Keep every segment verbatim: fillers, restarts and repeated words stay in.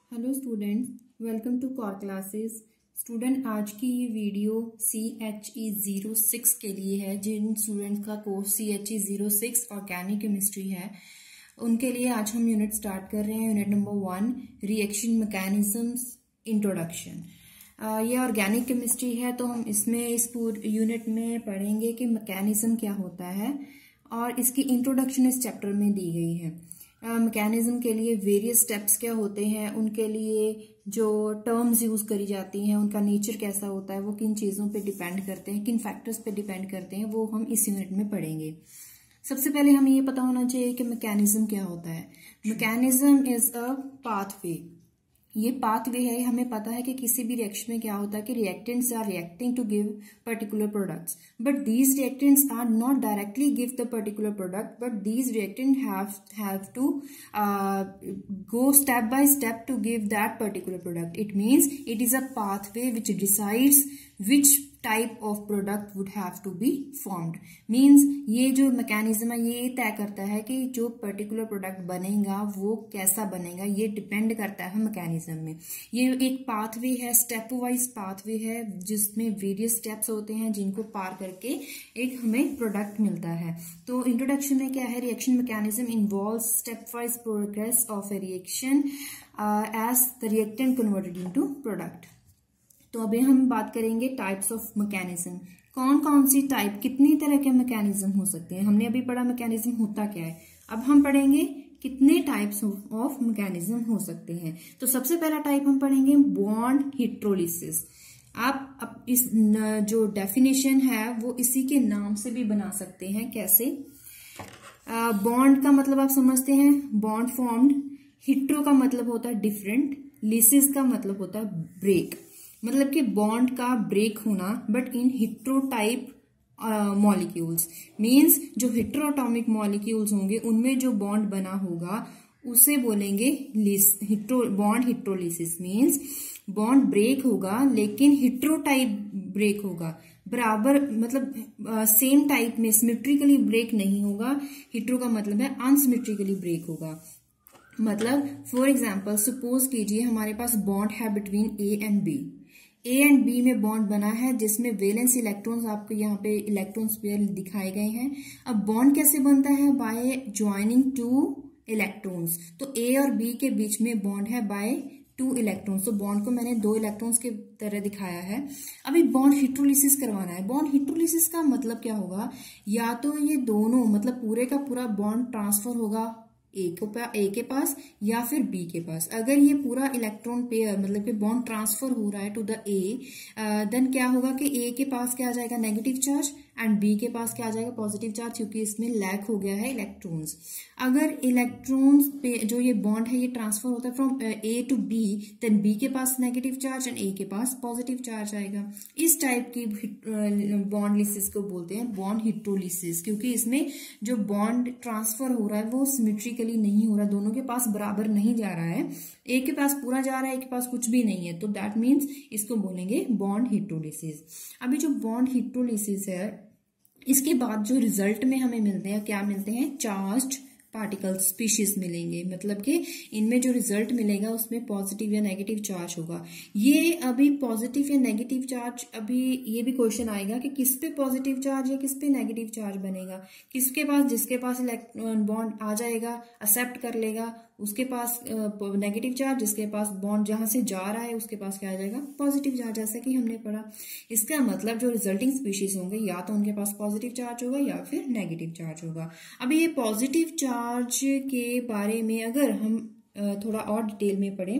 Hello students, welcome to core classes. Student, आज की ये video C H E zero six के लिए है। जिन स्टूडेंट्स का course C H E zero six organic chemistry है, उनके लिए आज हम यूनिट स्टार्ट कर रहे हैं। Unit number one, reaction mechanisms introduction. ये ऑर्गेनिक केमिस्ट्री है, तो हम इसमें इस पूरे यूनिट में पढ़ेंगे कि मैकेनिज्म क्या होता है, और इसकी इंट्रोडक्शन इस चैप्टर में दी गई है। मैकेनिज्म uh, के लिए वेरियस स्टेप्स क्या होते हैं, उनके लिए जो टर्म्स यूज करी जाती हैं, उनका नेचर कैसा होता है, वो किन चीज़ों पे डिपेंड करते हैं, किन फैक्टर्स पे डिपेंड करते हैं, वो हम इस यूनिट में पढ़ेंगे। सबसे पहले हमें ये पता होना चाहिए कि मैकेनिज्म क्या होता है। Mechanism is a pathway. ये पाथवे है। हमें पता है कि किसी भी रिएक्शन में क्या होता है कि reactants are reacting to give particular products, but these reactants are not directly give the particular product, but these reactant have have to go step by step to give that particular product. It means it is a pathway which decides which type of product would have to be formed. Means ये जो mechanism है ये तय करता है कि जो particular product बनेगा वो कैसा बनेगा, ये डिपेंड करता है मैकेनिज्म में। ये एक पाथवे है, स्टेप वाइज पाथवे है, जिसमें वेरियस स्टेप्स होते हैं जिनको पार करके एक हमें प्रोडक्ट मिलता है। तो इंट्रोडक्शन में क्या है, reaction mechanism involve step wise progress of a reaction as the reactant converted into product. तो अभी हम बात करेंगे टाइप्स ऑफ मैकेनिज्म। कौन कौन सी टाइप, कितनी तरह के मैकेनिज्म हो सकते हैं। हमने अभी पढ़ा मैकेनिज्म होता क्या है, अब हम पढ़ेंगे कितने टाइप्स ऑफ मैकेनिज्म हो सकते हैं। तो सबसे पहला टाइप हम पढ़ेंगे बॉन्ड हिट्रोलिसिस। आप अब इस जो डेफिनेशन है वो इसी के नाम से भी बना सकते हैं। कैसे? बॉन्ड uh, का मतलब आप समझते हैं, बॉन्ड फॉर्म्ड। हिट्रो का मतलब होता है डिफरेंट, लिसिस का मतलब होता है ब्रेक, मतलब कि बॉन्ड का ब्रेक होना, but in heterotype molecules. Means जो हिट्रोएटॉमिक मॉलिक्यूल्स होंगे उनमें जो बॉन्ड बना होगा उसे बोलेंगे hetero bond heterolysis. Means bond break होगा लेकिन हिट्रोटाइप ब्रेक होगा, बराबर मतलब सेम टाइप में सिमेट्रिकली ब्रेक नहीं होगा। हिट्रो का मतलब है अनसिमेट्रिकली ब्रेक होगा। मतलब फॉर एग्जाम्पल सपोज कीजिए हमारे पास बॉन्ड है between A and B. A and B में बॉन्ड बना है जिसमें वैलेंस इलेक्ट्रॉन्स, आपको यहाँ पे इलेक्ट्रॉन्स पेयर दिखाए गए हैं। अब बॉन्ड कैसे बनता है? By joining two electrons. तो ए और बी के बीच में बॉन्ड है बाय टू इलेक्ट्रॉन्स। तो बॉन्ड को मैंने दो इलेक्ट्रॉन्स के तरह दिखाया है। अभी बॉन्ड हिट्रोलिसिस करवाना है। बॉन्ड हिट्रोलिसिस का मतलब क्या होगा? या तो ये दोनों मतलब पूरे का पूरा बॉन्ड ट्रांसफर होगा ए को ए के पास या फिर बी के पास। अगर ये पूरा इलेक्ट्रॉन पेयर मतलब कि बॉन्ड ट्रांसफर हो रहा है टू द ए, देन क्या होगा कि ए के पास क्या आ जाएगा, नेगेटिव चार्ज, एंड बी के पास क्या आ जाएगा, पॉजिटिव चार्ज, क्योंकि इसमें लैक हो गया है इलेक्ट्रॉन्स। अगर इलेक्ट्रॉन्स पे जो ये बॉन्ड है ये ट्रांसफर होता है from A to B, then B के पास नेगेटिव चार्ज एंड ए के पास पॉजिटिव चार्ज आएगा। इस टाइप की बॉन्ड लिसिस को बोलते हैं बॉन्ड हिट्रोलिसिस, क्योंकि इसमें जो बॉन्ड ट्रांसफर हो रहा है वो सिमेट्रिकली नहीं हो रहा, दोनों के पास बराबर नहीं जा रहा है। एक के पास पूरा जा रहा है, एक के पास कुछ भी नहीं है, तो दैट मीन्स इसको बोलेंगे बॉन्ड हिट्रोलिसिस। अभी जो बॉन्ड हिट्रोलिसिस है इसके बाद जो रिजल्ट में हमें मिलते हैं, क्या मिलते हैं, चार्ज्ड पार्टिकल स्पीशीज मिलेंगे। मतलब कि इनमें जो रिजल्ट मिलेगा उसमें पॉजिटिव या नेगेटिव चार्ज होगा। ये अभी पॉजिटिव या नेगेटिव चार्ज, अभी ये भी क्वेश्चन आएगा कि किस पे पॉजिटिव चार्ज या किस पे नेगेटिव चार्ज बनेगा। किसके पास, जिसके पास इलेक्ट्रॉन बॉन्ड आ जाएगा, एक्सेप्ट कर लेगा, उसके पास नेगेटिव चार्ज, जिसके पास बॉन्ड जहां से जा रहा है उसके पास क्या आ जाएगा, पॉजिटिव चार्ज, जैसा कि हमने पढ़ा। इसका मतलब जो रिजल्टिंग स्पीशीज होंगे या तो उनके पास पॉजिटिव चार्ज होगा या फिर नेगेटिव चार्ज होगा। अभी ये पॉजिटिव चार्ज के बारे में अगर हम थोड़ा और डिटेल में पढ़ें,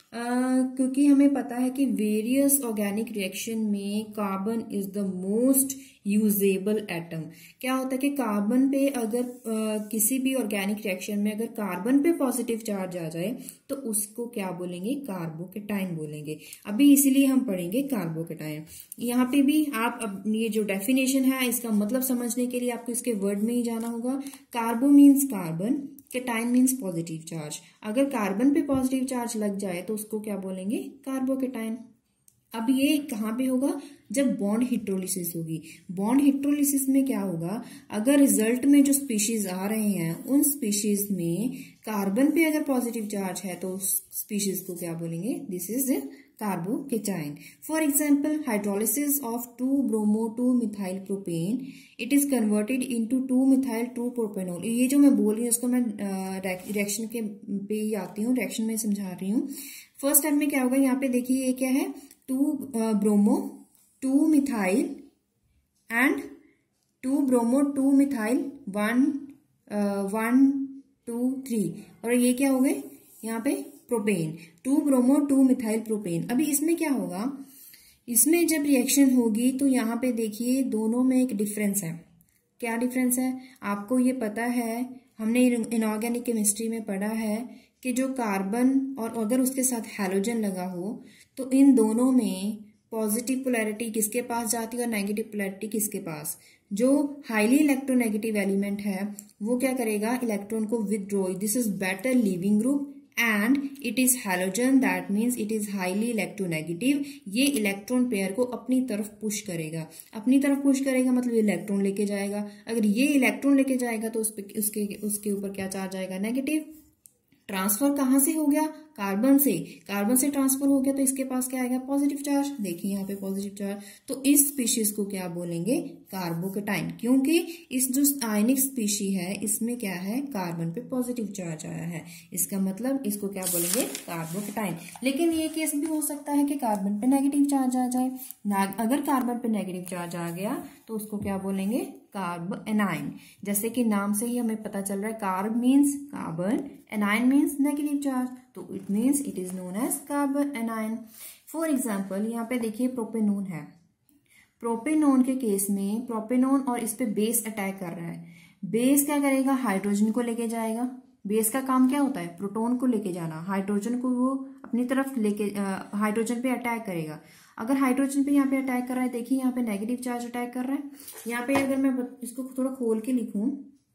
Uh, क्योंकि हमें पता है कि वेरियस ऑर्गेनिक रिएक्शन में carbon is the most usable atom. क्या होता है कि कार्बन पे अगर uh, किसी भी ऑर्गेनिक रिएक्शन में अगर कार्बन पे पॉजिटिव चार्ज आ जाए तो उसको क्या बोलेंगे, कार्बोकेटाइन बोलेंगे। अभी इसीलिए हम पढ़ेंगे कार्बोकेटाइन। यहाँ पे भी आप अब ये जो डेफिनेशन है इसका मतलब समझने के लिए आपको इसके वर्ड में ही जाना होगा। Carbo means carbon, cation means positive charge. अगर कार्बन पे पॉजिटिव चार्ज लग जाए तो उसको क्या बोलेंगे, कार्बोकेटाइन। अब ये कहाँ पे होगा, जब बॉन्ड हिट्रोलिसिस होगी। बॉन्ड हिट्रोलिसिस में क्या होगा, अगर रिजल्ट में जो स्पीशीज आ रहे हैं उन स्पीशीज में कार्बन पे अगर पॉजिटिव चार्ज है तो उस स्पीशीज को क्या बोलेंगे, this is carbocation. For example hydrolysis of two bromo two methyl propane, it is converted into two methyl two propanol. ये जो मैं बोल रही हूँ उसको मैं रिएक्शन के पे ही आती हूँ, रिएक्शन में समझा रही हूँ। फर्स्ट स्टेप में क्या होगा, यहाँ पे देखिए ये क्या है, two bromo two methyl and two bromo two methyl one one two three, और ये क्या हो गए यहाँ पे propane, two bromo two methyl propane. अभी इसमें क्या होगा, इसमें जब रिएक्शन होगी तो यहाँ पे देखिए दोनों में एक डिफरेंस है। क्या डिफरेंस है, आपको ये पता है, हमने इनऑर्गेनिक केमिस्ट्री में पढ़ा है कि जो कार्बन और अगर उसके साथ हैलोजन लगा हो तो इन दोनों में पॉजिटिव पोलैरिटी किसके पास जाती है और नेगेटिव पोलैरिटी किसके पास। जो हाईली इलेक्ट्रोनेगेटिव एलिमेंट है वो क्या करेगा, इलेक्ट्रॉन को withdraw, this is better leaving group and it is halogen, that means it is highly electronegative. ये इलेक्ट्रॉन पेयर को अपनी तरफ पुश करेगा, अपनी तरफ पुश करेगा मतलब इलेक्ट्रॉन लेके जाएगा। अगर ये इलेक्ट्रॉन लेके जाएगा तो उस पे, उसके उसके ऊपर क्या चार्ज आएगा, नेगेटिव। ट्रांसफर कहां से हो गया, कार्बन से, कार्बन से ट्रांसफर हो गया तो इसके पास क्या आएगा, पॉजिटिव चार्ज। देखिए यहाँ पे पॉजिटिव चार्ज, तो इस स्पीशीज को क्या बोलेंगे, कार्बोकेटाइन, क्योंकि इस जो आयनिक स्पीशी है इसमें क्या है, कार्बन पे पॉजिटिव चार्ज आया है, इसका मतलब इसको क्या बोलेंगे, कार्बोकेटाइन। लेकिन ये केस भी हो सकता है कि कार्बन पे नेगेटिव चार्ज आ जाए, अगर कार्बन पे नेगेटिव चार्ज आ गया तो उसको क्या बोलेंगे, कार्ब एनाइन। जैसे कि नाम से ही हमें पता चल रहा है, carb means carbon, anion means negative charge, तो it means it is known as carbon anion. For example यहाँ पे देखिए प्रोपेनोन है, प्रोपेनोन के केस में प्रोपेनोन और इस पे बेस अटैक कर रहा है, बेस क्या करेगा, हाइड्रोजन को लेके जाएगा। बेस का काम क्या होता है, प्रोटॉन को लेके जाना, हाइड्रोजन को वो अपनी तरफ लेके हाइड्रोजन पे अटैक करेगा। अगर हाइड्रोजन पे यहाँ पे अटैक कर रहा है, देखिए यहाँ पे नेगेटिव चार्ज अटैक कर रहा है। यहाँ पे अगर मैं इसको थोड़ा खोल के लिखूं,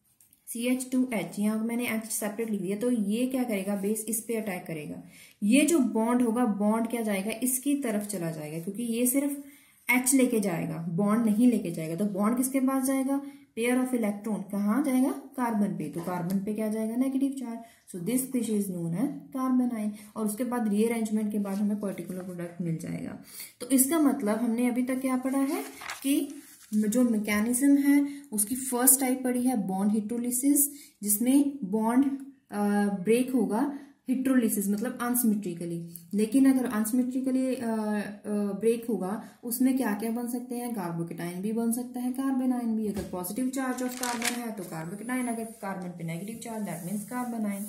सी एच टू एच, यहाँ मैंने एच सेपरेट लिख दिया, तो ये क्या करेगा, बेस इस पे अटैक करेगा। ये जो बॉन्ड होगा, बॉन्ड क्या जाएगा, इसकी तरफ चला जाएगा, क्योंकि ये सिर्फ एच लेके जाएगा, बॉन्ड नहीं लेके जाएगा। तो बॉन्ड किसके पास जाएगा, पेयर ऑफ इलेक्ट्रॉन कहाँ जाएगा, कार्बन पे, तो कार्बन पे क्या जाएगा, negative charge. So this species is known as carbanion. और उसके बाद रीअरेंजमेंट के बाद हमें पर्टिकुलर प्रोडक्ट मिल जाएगा। तो इसका मतलब हमने अभी तक क्या पढ़ा है कि जो मैकेनिज्म है उसकी फर्स्ट टाइप पढ़ी है बॉन्ड हिट्रोलिसिस, जिसमें बॉन्ड ब्रेक होगा हिट्रोलिसिस मतलब अनसिमेट्रिकली। लेकिन अगर अनसिमेट्रिकली ब्रेक होगा उसमें क्या क्या बन सकते हैं, कार्बोकेटाइन भी बन सकता है, कार्बोनाइन भी। अगर पॉजिटिव चार्ज ऑफ कार्बन है तो कार्बोकेटाइन, अगर कार्बन पे negative charge that means carbanion.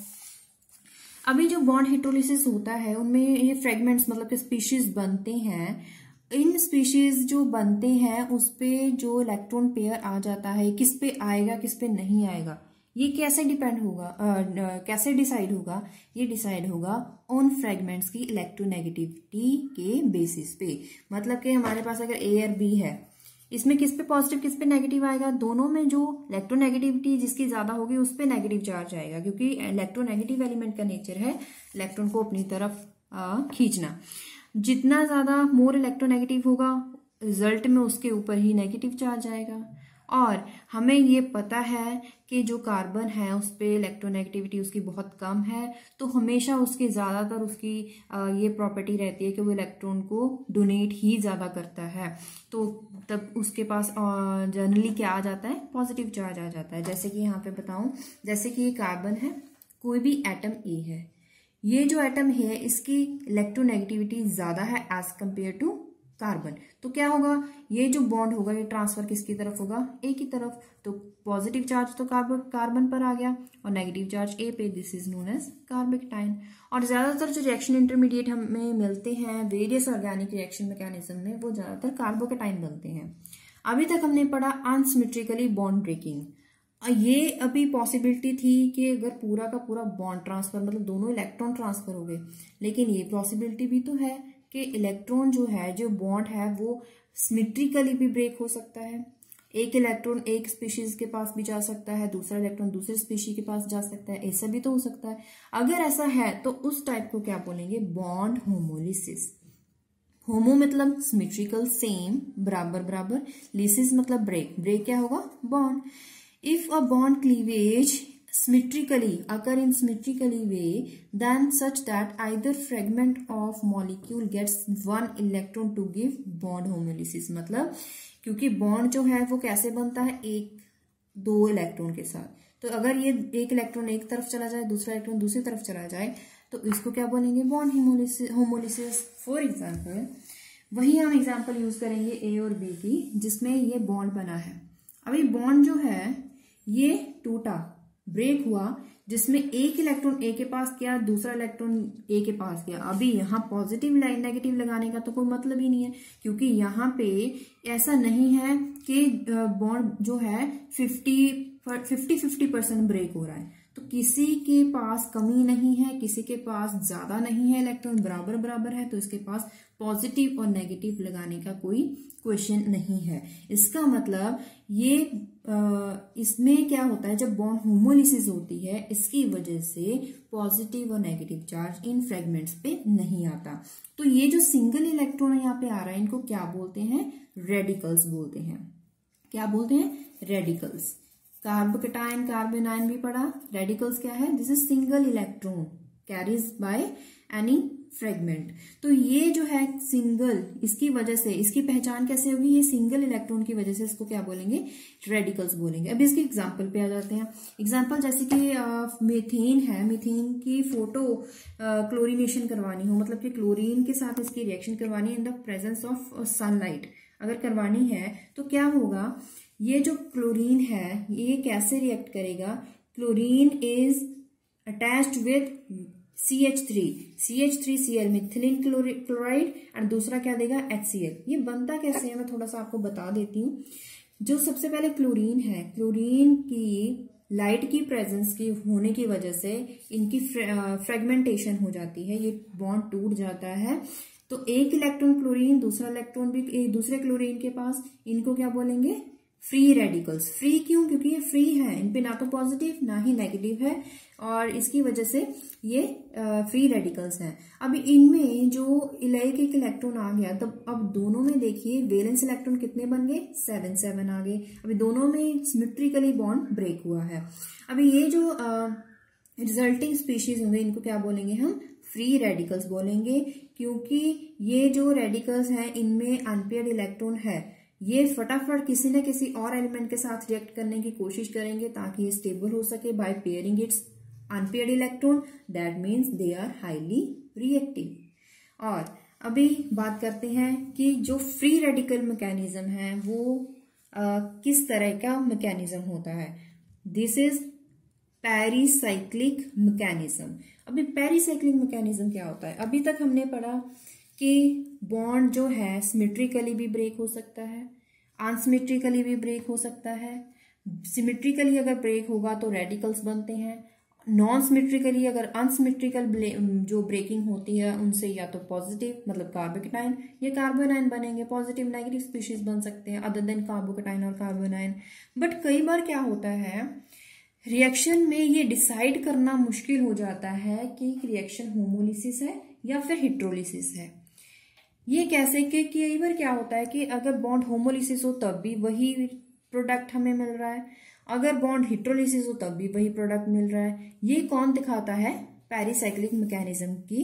अभी जो बॉन्ड हिट्रोलिसिस होता है उनमें ये फ्रेगमेंट्स मतलब कि स्पीशीज बनते हैं। इन स्पीशीज जो बनते हैं उस पे जो इलेक्ट्रॉन पेयर आ जाता है, किस पे आएगा किस पे नहीं आएगा, ये कैसे डिपेंड होगा, आ, कैसे डिसाइड होगा, ये डिसाइड होगा ऑन फ्रेगमेंट्स की इलेक्ट्रोनेगेटिविटी के बेसिस पे। मतलब कि हमारे पास अगर ए और बी है, इसमें किस पे पॉजिटिव किस पे नेगेटिव आएगा, दोनों में जो इलेक्ट्रोनेगेटिविटी जिसकी ज्यादा होगी उस पे नेगेटिव चार्ज आएगा, क्योंकि इलेक्ट्रोनेगेटिव एलिमेंट का नेचर है इलेक्ट्रॉन को अपनी तरफ खींचना। जितना ज्यादा मोर इलेक्ट्रोनेगेटिव होगा रिजल्ट में उसके ऊपर ही नेगेटिव चार्ज आएगा। और हमें ये पता है कि जो कार्बन है उस पे इलेक्ट्रोनेगेटिविटी उसकी बहुत कम है, तो हमेशा उसकी ज़्यादातर उसकी ये प्रॉपर्टी रहती है कि वो इलेक्ट्रॉन को डोनेट ही ज़्यादा करता है, तो तब उसके पास जनरली क्या आ जाता है, पॉजिटिव चार्ज आ जाता है। जैसे कि यहाँ पे बताऊँ, जैसे कि ये कार्बन है, कोई भी एटम ए है, ये जो एटम है इसकी इलेक्ट्रोनेगेटिविटी ज़्यादा है एज कम्पेयर टू कार्बन, तो क्या होगा, ये जो बॉन्ड होगा ये ट्रांसफर किसकी तरफ होगा, ए की तरफ। तो पॉजिटिव चार्ज तो कार्बन कार्बन पर आ गया और नेगेटिव चार्ज ए पे, this is known as carbocation. और ज्यादातर जो रिएक्शन इंटरमीडिएट हमें मिलते हैं वेरियस ऑर्गेनिक रिएक्शन मैकेनिज्म में, वो ज्यादातर कार्बोकेटाइन बनते हैं। अभी तक हमने पढ़ा अनसिमेट्रिकली बॉन्ड ब्रेकिंग। ये अभी पॉसिबिलिटी थी कि अगर पूरा का पूरा बॉन्ड ट्रांसफर मतलब दोनों इलेक्ट्रॉन ट्रांसफर हो गए, लेकिन ये पॉसिबिलिटी भी तो है कि इलेक्ट्रॉन जो है, जो बॉन्ड है वो सिमेट्रिकली भी ब्रेक हो सकता है। एक इलेक्ट्रॉन एक स्पीशीज के पास भी जा सकता है, दूसरा इलेक्ट्रॉन दूसरे स्पीशी के पास जा सकता है, ऐसा भी तो हो सकता है। अगर ऐसा है तो उस टाइप को क्या बोलेंगे, बॉन्ड होमोलिसिस। होमो मतलब सिमेट्रिकल, सेम, बराबर बराबर। लिसिस मतलब ब्रेक, ब्रेक क्या होगा, bond. If a bond cleavage symmetrically occur in symmetrically way then such that either fragment of molecule gets one electron to give bond homolysis। मतलब क्योंकि bond जो है वो कैसे बनता है, एक दो इलेक्ट्रॉन के साथ। तो अगर ये एक इलेक्ट्रॉन एक तरफ चला जाए, दूसरा इलेक्ट्रॉन दूसरी तरफ चला जाए, तो इसको क्या बोलेंगे, bond homolysis homolysis for example वही हम एग्जाम्पल यूज करेंगे ए और बी की, जिसमें ये बॉन्ड बना है। अभी बॉन्ड जो है ये टूटा, ब्रेक हुआ, जिसमें एक इलेक्ट्रॉन ए के पास गया, दूसरा इलेक्ट्रॉन ए के पास गया। अभी यहाँ पॉजिटिव नेगेटिव लगाने का तो कोई मतलब ही नहीं है, क्योंकि यहाँ पे ऐसा नहीं है कि बॉन्ड जो है fifty fifty fifty percent break हो रहा है। तो किसी के पास कमी नहीं है, किसी के पास ज्यादा नहीं है, इलेक्ट्रॉन बराबर बराबर है, तो इसके पास पॉजिटिव और नेगेटिव लगाने का कोई क्वेश्चन नहीं है। इसका मतलब ये आ, इसमें क्या होता है, जब बॉन्ड होमोलिसिस होती है, इसकी वजह से पॉजिटिव और नेगेटिव चार्ज इन फ्रेगमेंट्स पे नहीं आता। तो ये जो सिंगल इलेक्ट्रॉन यहाँ पे आ रहा है, इनको क्या बोलते हैं, रेडिकल्स बोलते हैं। क्या बोलते हैं, रेडिकल्स। कार्बोकेटाइन कार्बोनाइन भी पढ़ा। रेडिकल्स क्या है, this is single electron carries by any fragment. तो ये जो है सिंगल, इसकी वजह से इसकी पहचान कैसे होगी, ये सिंगल इलेक्ट्रॉन की वजह से इसको क्या बोलेंगे, रेडिकल्स बोलेंगे। अब इसके एग्जांपल पे आ जाते हैं। एग्जांपल जैसे कि मीथेन है, मीथेन की फोटो क्लोरीनेशन करवानी हो, मतलब कि क्लोरीन के साथ इसकी रिएक्शन करवानी है in the presence of sunlight, अगर करवानी है तो क्या होगा, ये जो क्लोरीन है ये कैसे रिएक्ट करेगा, chlorine is attached with C H three, C H three C L methylene chloride, और दूसरा क्या देगा, एच सी एल। ये बनता कैसे है मैं थोड़ा सा आपको बता देती हूँ। जो सबसे पहले क्लोरीन है, क्लोरीन की लाइट की प्रेजेंस की होने की वजह से इनकी फ्रेगमेंटेशन हो जाती है, ये बॉन्ड टूट जाता है। तो एक इलेक्ट्रॉन क्लोरीन, दूसरा इलेक्ट्रॉन भी दूसरे क्लोरीन के पास, इनको क्या बोलेंगे, फ्री रेडिकल्स। फ्री क्यों, क्योंकि ये फ्री है, इन पे ना तो पॉजिटिव ना ही नेगेटिव है, और इसकी वजह से ये फ्री रेडिकल्स हैं। अब इनमें जो एक एक इलेक्ट्रॉन आ गया, तब अब दोनों में देखिए वैलेंस इलेक्ट्रॉन कितने बन गए, सेवन सेवन आ गए। अभी दोनों में सिमेट्रिकली बॉन्ड ब्रेक हुआ है। अभी ये जो रिजल्टिंग स्पीशीज होंगे, इनको क्या बोलेंगे हम, फ्री रेडिकल्स बोलेंगे, क्योंकि ये जो रेडिकल्स हैं इनमें अनपेयर्ड इलेक्ट्रॉन है, ये फटाफट किसी न किसी और एलिमेंट के साथ रिएक्ट करने की कोशिश करेंगे ताकि ये स्टेबल हो सके by pairing its unpaired electron, that means they are highly reactive. और अभी बात करते हैं कि जो फ्री रेडिकल मैकेनिज्म है वो आ, किस तरह का मैकेनिज्म होता है। This is pericyclic mechanism. अभी पेरिसाइक्लिक मैकेनिज्म क्या होता है, अभी तक हमने पढ़ा कि बॉन्ड जो है सिमेट्रिकली भी ब्रेक हो सकता है, अनसिमेट्रिकली भी ब्रेक हो सकता है। सिमेट्रिकली अगर ब्रेक होगा तो रेडिकल्स बनते हैं, नॉन सिमेट्रिकली अगर अनसिमेट्रिकल जो ब्रेकिंग होती है उनसे या तो पॉजिटिव मतलब कार्बोकेटाइन या कार्बोनाइन बनेंगे, पॉजिटिव नेगेटिव स्पीशीज बन सकते हैं अदर देन कार्बोकेटाइन और कार्बोनाइन। बट कई बार क्या होता है, रिएक्शन में ये डिसाइड करना मुश्किल हो जाता है कि रिएक्शन होमोलिसिस है या फिर हिट्रोलिसिस है। ये कैसे कि कई बार क्या होता है कि अगर बॉन्ड होमोलिसिस हो तब भी वही प्रोडक्ट हमें मिल रहा है, अगर बॉन्ड हिट्रोलिसिस हो तब भी वही प्रोडक्ट मिल रहा है। ये कौन दिखाता है, पेरिसाइक्लिक मैकेनिज्म की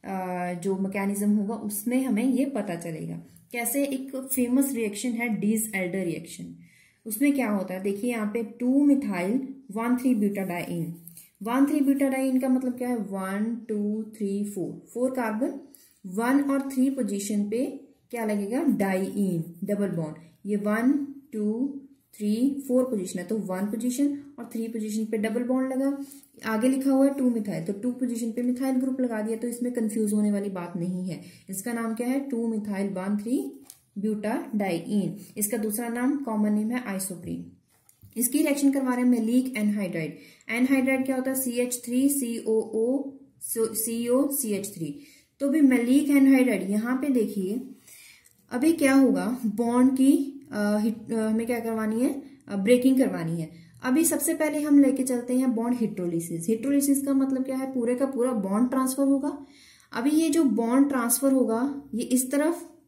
जो मैकेनिज्म होगा उसमें हमें ये पता चलेगा। कैसे, एक फेमस रिएक्शन है डीज एल्डर रिएक्शन, उसमें क्या होता है देखिए यहाँ पे two methyl one three butadiene, one three butadiene का मतलब क्या है, one two three four, four carbon, one और थ्री पोजीशन पे क्या लगेगा, डाइईन डबल बॉन्ड। ये one two three four position है तो वन पोजीशन और थ्री पोजीशन पे डबल बॉन्ड लगा। आगे लिखा हुआ है टू मिथाइल, तो टू पोजीशन पे मिथाइल ग्रुप लगा दिया, तो इसमें कंफ्यूज होने वाली बात नहीं है। इसका नाम क्या है, two methyl one three butadiene. इसका दूसरा नाम कॉमन नेम है आइसोप्रीन। इसकी रिएक्शन करवा रहे हैं मैलिक एनहाइड्राइड। एनहाइड्राइड क्या होता है, C H three C O O C O C H three. तो भी मैलिक एनहाइड्राइड यहाँ पे देखिए, अभी क्या होगा, बॉन्ड की आ, हिट, आ, हमें क्या करवानी है, ब्रेकिंग करवानी है। अभी सबसे पहले हम लेके चलते हैं बॉन्ड हिट्रोलिसिस। हिट्रोलिसिस का मतलब क्या है, पूरे का पूरा बॉन्ड ट्रांसफर होगा। अभी ये जो बॉन्ड ट्रांसफर होगा ये इस तरफ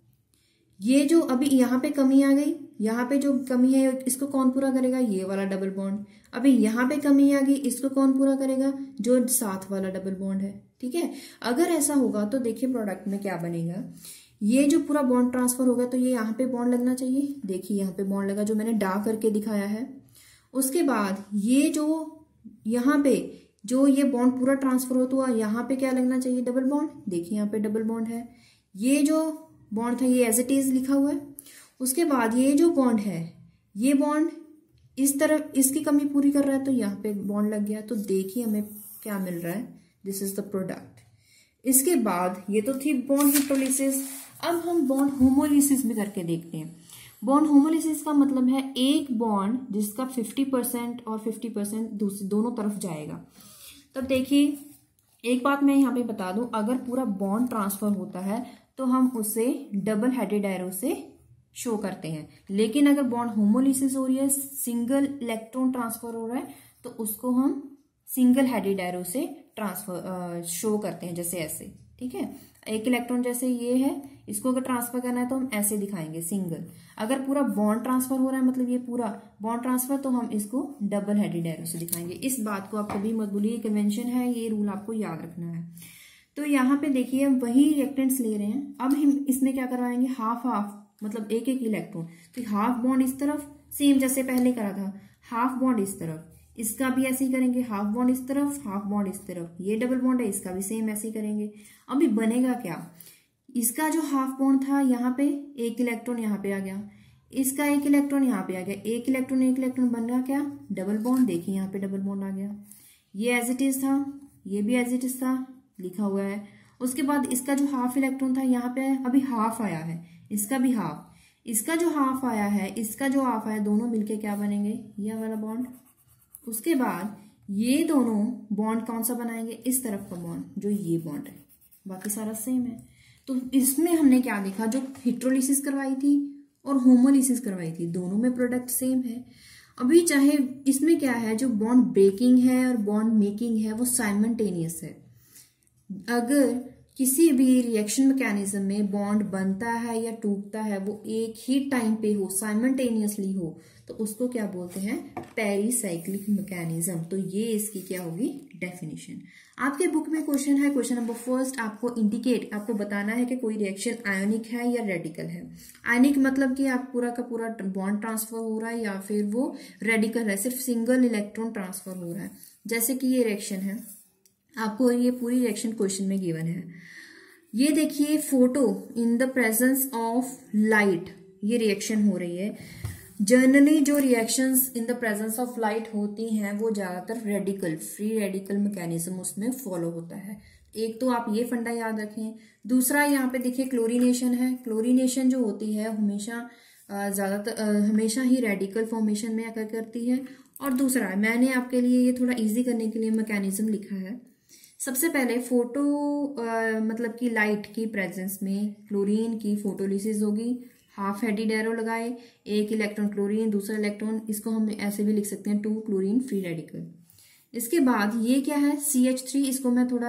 ये जो अभी यहाँ पे कमी आ गई, यहाँ पे जो कमी है इसको कौन पूरा करेगा, ये वाला डबल बॉन्ड। अभी यहाँ पे कमी आ गई, इसको कौन पूरा करेगा, जो साथ वाला डबल बॉन्ड है। ठीक है, अगर ऐसा होगा तो देखिए प्रोडक्ट में क्या बनेगा, ये जो पूरा बॉन्ड ट्रांसफर होगा तो ये यहाँ पे बॉन्ड लगना चाहिए। देखिए यहाँ पे बॉन्ड लगा, जो मैंने डार्क करके दिखाया है। उसके बाद ये जो यहाँ पे जो ये बॉन्ड पूरा ट्रांसफर हो तो यहाँ पे क्या लगना चाहिए, डबल बॉन्ड। देखिए यहाँ पे डबल बॉन्ड है। ये जो बॉन्ड था ये एज इट इज लिखा हुआ है। उसके बाद ये जो बॉन्ड है, ये बॉन्ड इस तरफ इसकी कमी पूरी कर रहा है तो यहाँ पे बॉन्ड लग गया। तो देखिए हमें क्या मिल रहा है, दिस इज द प्रोडक्ट। इसके बाद ये तो थी बॉन्ड हिस्टोलिसिस। अब हम बॉन्ड होमोलिसिस भी करके देखते हैं। बॉन्ड होमोलिसिस का मतलब है एक बॉन्ड जिसका फिफ्टी परसेंट और फिफ्टी परसेंट दूसरी दोनों तरफ जाएगा। तब देखिए एक बात मैं यहाँ पे बता दूं, अगर पूरा बॉन्ड ट्रांसफर होता है तो हम उसे डबल हेडेड एरो से शो करते हैं। लेकिन अगर बॉन्ड होमोलिसिस हो रही है, सिंगल इलेक्ट्रॉन ट्रांसफर हो रहा है, तो उसको हम सिंगल हेडेड एरो से ट्रांसफर शो करते हैं, जैसे ऐसे। ठीक है, एक इलेक्ट्रॉन जैसे ये है, इसको अगर ट्रांसफर करना है तो हम ऐसे दिखाएंगे, सिंगल। अगर पूरा बॉन्ड ट्रांसफर हो रहा है, मतलब ये पूरा बॉन्ड ट्रांसफर, तो हम इसको डबल हेडेड एरो से दिखाएंगे। इस बात को आप कभी मत भूलिए, कन्वेंशन है, ये रूल आपको याद रखना है। तो यहाँ पे देखिए हम वही रिएक्टेंट्स ले रहे हैं। अब हम इसमें क्या करवाएंगे, हाफ हाफ, मतलब एक एक इलेक्ट्रॉन। तो हाफ बॉन्ड इस तरफ, सेम जैसे पहले करा था, हाफ बॉन्ड इस तरफ। इसका भी ऐसे ही करेंगे, हाफ बॉन्ड इस तरफ, हाफ बॉन्ड इस तरफ। ये डबल बॉन्ड है, इसका भी सेम ऐसे ही करेंगे। अभी बनेगा क्या, इसका जो हाफ बॉन्ड था यहाँ पे एक इलेक्ट्रॉन यहाँ पे आ गया, इसका एक इलेक्ट्रॉन यहाँ पे आ गया, एक इलेक्ट्रॉन एक इलेक्ट्रॉन बन गया क्या, डबल बॉन्ड। देखिए यहाँ पे डबल बॉन्ड आ गया। ये एज इट इज था, ये भी एज इट इज था, लिखा हुआ है। उसके बाद इसका जो हाफ इलेक्ट्रॉन था यहाँ पे अभी हाफ आया है, इसका भी हाफ, इसका जो हाफ आया है, इसका जो हाफ आया, दोनों मिलके क्या बनेंगे, ये वाला बॉन्ड। उसके बाद ये दोनों बॉन्ड कौन सा बनाएंगे, इस तरफ का बॉन्ड, जो ये बॉन्ड है। बाकी सारा सेम है। तो इसमें हमने क्या देखा, जो हिस्टोलिसिस करवाई थी और होमोलिसिस करवाई थी, दोनों में प्रोडक्ट सेम है। अभी चाहे इसमें क्या है, जो बॉन्ड ब्रेकिंग है और बॉन्ड मेकिंग है वो साइमल्टेनियस है। अगर किसी भी रिएक्शन मैकेनिज्म में बॉन्ड बनता है या टूटता है, वो एक ही टाइम पे हो, साइमल्टेनियसली हो, तो उसको क्या बोलते हैं, पेरीसाइक्लिक मैकेनिज्म। तो ये इसकी क्या होगी, डेफिनेशन। आपके बुक में क्वेश्चन है, क्वेश्चन नंबर फर्स्ट, आपको इंडिकेट, आपको बताना है कि कोई रिएक्शन आयोनिक है या रेडिकल है। आयोनिक मतलब कि आप पूरा का पूरा बॉन्ड ट्रांसफर हो रहा है, या फिर वो रेडिकल है, सिर्फ सिंगल इलेक्ट्रॉन ट्रांसफर हो रहा है। जैसे कि ये रिएक्शन है, आपको ये पूरी रिएक्शन क्वेश्चन में गिवन है। ये देखिए, photo in the presence of light, ये रिएक्शन हो रही है। जनरली जो reactions in the presence of light होती हैं वो ज्यादातर रेडिकल, फ्री रेडिकल मैकेनिज्म उसमें फॉलो होता है। एक तो आप ये फंडा याद रखें। दूसरा यहाँ पे देखिए क्लोरीनेशन है। क्लोरीनेशन जो होती है हमेशा ज्यादातर हमेशा ही रेडिकल फॉर्मेशन में आकर करती है। और दूसरा, मैंने आपके लिए ये थोड़ा इजी करने के लिए मैकेनिज्म लिखा है। सबसे पहले फोटो आ, मतलब कि लाइट की प्रेजेंस में क्लोरीन की फोटोलिसिस होगी। हाफ हेडेड एरो लगाए, एक इलेक्ट्रॉन क्लोरीन, दूसरा इलेक्ट्रॉन, इसको हम ऐसे भी लिख सकते हैं, टू क्लोरीन फ्री रेडिकल। इसके बाद ये क्या है, सी एच थ्री, इसको मैं थोड़ा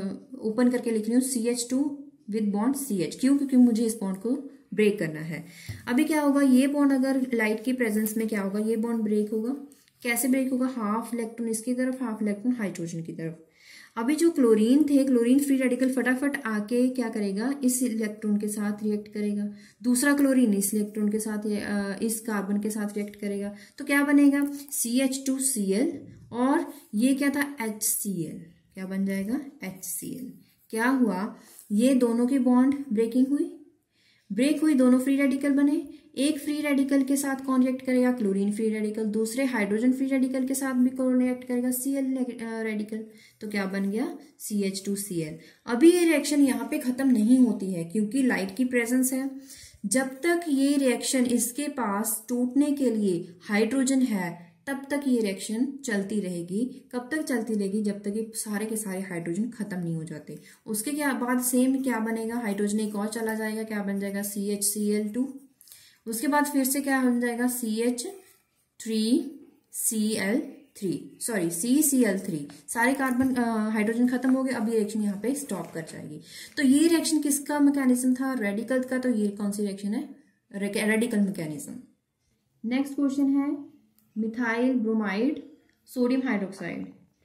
ओपन करके लिख रही हूँ, C H two with bond C H. क्यों, क्योंकि मुझे इस बॉन्ड को ब्रेक करना है। अभी क्या होगा, ये बॉन्ड अगर लाइट की प्रेजेंस में क्या होगा, ये बॉन्ड ब्रेक होगा। कैसे ब्रेक होगा, हाफ इलेक्ट्रॉन इसकी तरफ, हाफ इलेक्ट्रॉन हाइड्रोजन की तरफ। अभी जो क्लोरीन थे, क्लोरीन फ्री रेडिकल फटाफट आके क्या करेगा, इस इलेक्ट्रॉन के साथ रिएक्ट करेगा। दूसरा क्लोरीन इस इलेक्ट्रॉन के साथ, इस कार्बन के साथ रिएक्ट करेगा। तो क्या बनेगा, C H two C L, और ये क्या था, एच सी एल। क्या बन जाएगा, एच सी एल। क्या हुआ, ये दोनों की बॉन्ड ब्रेकिंग हुई, ब्रेक हुई, दोनों फ्री रेडिकल बने। एक फ्री रेडिकल के साथ कौन रिएक्ट करेगा, क्लोरीन फ्री रेडिकल। दूसरे हाइड्रोजन फ्री रेडिकल के साथ भी कौन रिएक्ट करेगा, सी एल रेडिकल। तो क्या बन गया, C H two C L. अभी ये रिएक्शन यहाँ पे खत्म नहीं होती है क्योंकि लाइट की प्रेजेंस है। जब तक ये रिएक्शन इसके पास टूटने के लिए हाइड्रोजन है, तब तक ये रिएक्शन चलती रहेगी। कब तक चलती रहेगी, जब तक ये सारे के सारे हाइड्रोजन खत्म नहीं हो जाते। उसके क्या बाद सेम क्या बनेगा, हाइड्रोजन एक और चला जाएगा, क्या बन जाएगा, C H C L two. उसके बाद फिर से क्या बन जाएगा, C H three C L three sorry C C L three, सारे कार्बन हाइड्रोजन खत्म हो गए, अब ये रिएक्शन यहाँ पे स्टॉप कर जाएगी। तो ये रिएक्शन किसका मैकेनिज्म था? रेडिकल का। तो ये कौन सी रिएक्शन है? Radical mechanism. नेक्स्ट क्वेश्चन है मिथाइल ब्रोमाइड सोडियम हाइड्रोक्साइड।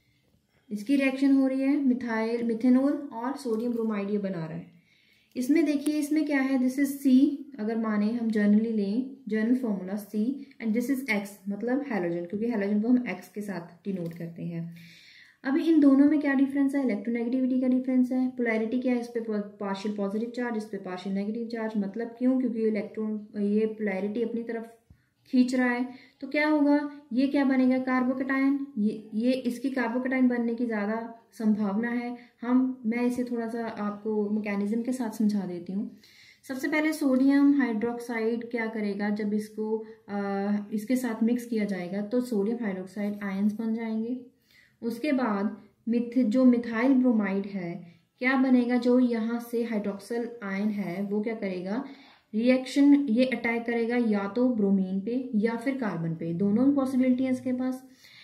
इसकी रिएक्शन हो रही है मिथाइल मिथेनॉल और सोडियम ब्रोमाइड ये बना रहा है। इसमें देखिए इसमें क्या है, दिस इज सी, अगर माने हम जनरली लें general formula C, and this is X मतलब हैलोजन, क्योंकि हैलोजन को हम एक्स के साथ डिनोट करते हैं। अभी इन दोनों में क्या डिफरेंस है? इलेक्ट्रोनेगेटिविटी का डिफरेंस है। पोलैरिटी क्या है? इस पे पार्शियल पॉजिटिव चार्ज, इस पे पार्शियल नेगेटिव चार्ज। मतलब क्यों? क्योंकि इलेक्ट्रॉन ये पोलैरिटी अपनी तरफ खींच रहा है। तो क्या होगा, ये क्या बनेगा? कार्बोकेटायन। ये ये इसकी कार्बोकेटायन बनने की ज़्यादा संभावना है। हम मैं इसे थोड़ा सा आपको मैकेनिज्म के साथ समझा देती हूँ। सबसे पहले सोडियम हाइड्रोक्साइड क्या करेगा, जब इसको आ, इसके साथ मिक्स किया जाएगा तो सोडियम हाइड्रोक्साइड आयंस बन जाएंगे। उसके बाद मिथ जो मिथाइल ब्रोमाइड है क्या बनेगा, जो यहाँ से हाइड्रोक्सल आयन है वो क्या करेगा, रिएक्शन ये अटैक करेगा या तो ब्रोमीन पे या फिर कार्बन पे, दोनों भी पॉसिबिलिटी है इसके पास।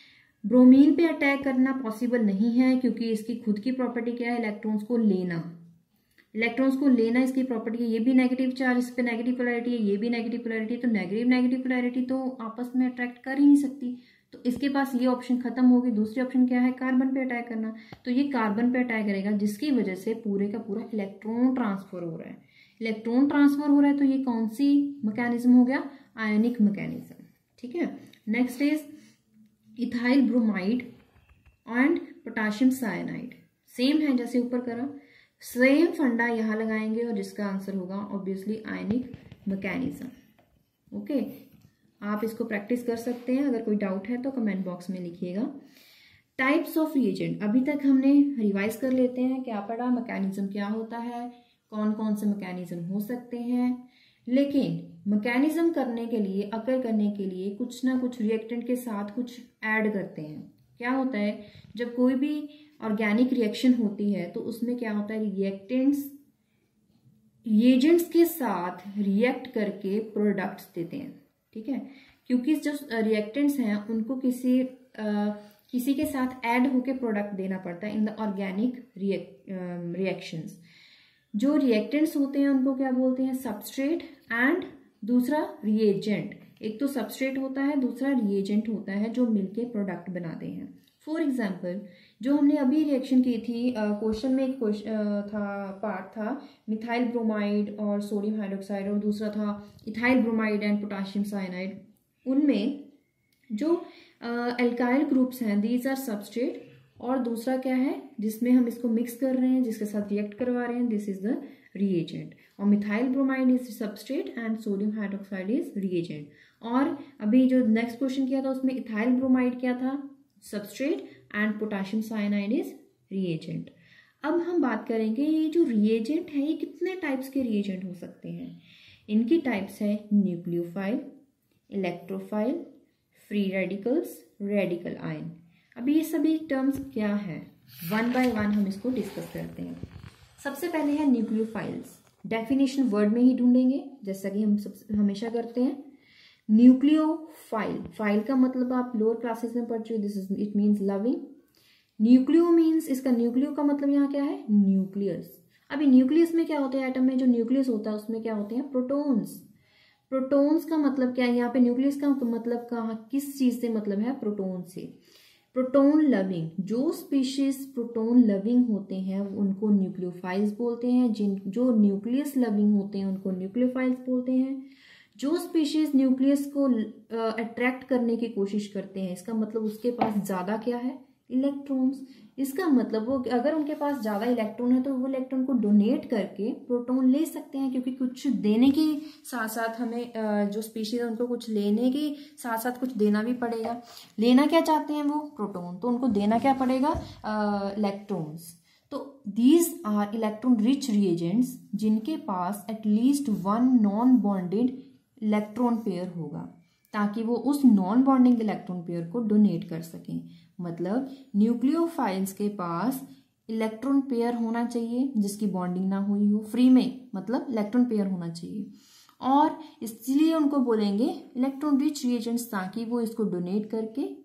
ब्रोमीन पे अटैक करना पॉसिबल नहीं है क्योंकि इसकी खुद की प्रॉपर्टी क्या है, इलेक्ट्रॉन्स को लेना। इलेक्ट्रॉन्स को लेना इसकी प्रॉपर्टी है। ये भी नेगेटिव चार्ज, इस पे नेगेटिव पोलैरिटी है, ये भी नेगेटिव पोलैरिटी, तो नेगेटिव नेगेटिव पोलैरिटी तो आपस में अट्रैक्ट कर ही नहीं सकती। तो इसके पास ये ऑप्शन खत्म होगी। दूसरी ऑप्शन क्या है, कार्बन पे अटैक करना। तो ये कार्बन पे अटैक करेगा जिसकी वजह से पूरे का पूरा इलेक्ट्रॉन ट्रांसफर हो रहा है। इलेक्ट्रॉन ट्रांसफर हो रहा है तो ये कौन सी मैकेनिज्म हो गया, आयनिक मैकेनिज्म। ठीक है। Next is ethyl bromide and potassium cyanide. Same है जैसे ऊपर करा, सेम फंडा यहाँ लगाएंगे और जिसका आंसर होगा ऑब्वियसली आयनिक मैकेनिज्म। ओके, आप इसको प्रैक्टिस कर सकते हैं। अगर कोई डाउट है तो कमेंट बॉक्स में लिखिएगा। टाइप्स ऑफ रिएजेंट अभी तक हमने रिवाइज कर लेते हैं। क्या पढ़ा, मैकेनिज्म क्या होता है, कौन कौन से मैकेनिज्म हो सकते हैं। लेकिन मैकेनिज्म करने के लिए, अकर करने के लिए कुछ ना कुछ रिएक्टेंट के साथ कुछ ऐड करते हैं। क्या होता है, जब कोई भी ऑर्गेनिक रिएक्शन होती है तो उसमें क्या होता है, रिएक्टेंट्स रिएजेंट्स के साथ रिएक्ट करके प्रोडक्ट्स देते हैं। ठीक है, क्योंकि जो रिएक्टेंट्स हैं उनको किसी आ, किसी के साथ ऐड होके प्रोडक्ट देना पड़ता है इन द ऑर्गेनिक रिएक्शंस। जो रिएक्टेंट्स होते हैं उनको क्या बोलते हैं, सबस्ट्रेट एंड दूसरा रिएजेंट। एक तो सबस्ट्रेट होता है, दूसरा रिएजेंट होता है जो मिलके प्रोडक्ट बनाते हैं। फॉर एग्जांपल जो हमने अभी रिएक्शन की थी, क्वेश्चन में एक क्वेश्चन था, पार्ट था मिथाइल ब्रोमाइड और सोडियम हाइड्रोक्साइड, और दूसरा था ethyl bromide and potassium cyanide. उनमें जो एल्काइल ग्रुप्स हैं दीज आर सबस्ट्रेट, और दूसरा क्या है जिसमें हम इसको मिक्स कर रहे हैं, जिसके साथ रिएक्ट करवा रहे हैं, दिस इज द रिएजेंट। और methyl bromide is substrate and sodium hydroxide is reagent. और अभी जो नेक्स्ट क्वेश्चन किया था उसमें इथाइल ब्रोमाइड क्या था, substrate, and potassium cyanide is reagent. अब हम बात करेंगे ये जो रिएजेंट है ये कितने टाइप्स के रिएजेंट हो सकते हैं। इनकी टाइप्स है nucleophile, electrophile, free radicals, radical ion. अभी ये सभी टर्म्स क्या है, वन बाय वन हम इसको डिस्कस करते हैं। सबसे पहले है न्यूक्लियोफाइल्स। डेफिनेशन वर्ड में ही ढूंढेंगे जैसा कि हम सब हमेशा करते हैं। न्यूक्लियोफाइल, फाइल का मतलब आप लोअर क्लासेस में पढ़ चुके, this is it means loving. Nucleo means, इसका न्यूक्लियो का मतलब यहाँ क्या है, न्यूक्लियस। अभी न्यूक्लियस में क्या होता है, एटम में जो न्यूक्लियस होता है उसमें क्या होते हैं, प्रोटॉन्स। प्रोटॉन्स का मतलब क्या है, यहाँ पे न्यूक्लियस का मतलब कहाँ, किस चीज से मतलब है, प्रोटॉन से। प्रोटॉन लविंग, जो स्पीशीज प्रोटॉन लविंग होते हैं उनको न्यूक्लियोफाइल्स बोलते हैं। जिन जो न्यूक्लियस लविंग होते हैं उनको न्यूक्लियोफाइल्स बोलते हैं। जो स्पीशीज न्यूक्लियस को अट्रैक्ट करने की कोशिश करते हैं, इसका मतलब उसके पास ज्यादा क्या है, इलेक्ट्रॉन्स। इसका मतलब वो अगर उनके पास ज्यादा इलेक्ट्रॉन है तो वो इलेक्ट्रॉन को डोनेट करके प्रोटॉन ले सकते हैं, क्योंकि कुछ देने के साथ साथ हमें जो स्पीशीज है उनको कुछ लेने के साथ साथ कुछ देना भी पड़ेगा। लेना क्या चाहते हैं वो, प्रोटॉन, तो उनको देना क्या पड़ेगा, इलेक्ट्रॉन्स। तो these are electron rich reagents जिनके पास at least one non bonded electron pair होगा, ताकि वो उस नॉन बॉन्डिंग इलेक्ट्रॉन पेयर को डोनेट कर सकें। मतलब न्यूक्लियोफाइल्स के पास इलेक्ट्रॉन पेयर होना चाहिए जिसकी बॉन्डिंग ना हुई हो, फ्री में, मतलब इलेक्ट्रॉन पेयर होना चाहिए, और इसलिए उनको बोलेंगे इलेक्ट्रॉन रिच रिएजेंट्स, ताकि वो इसको डोनेट करके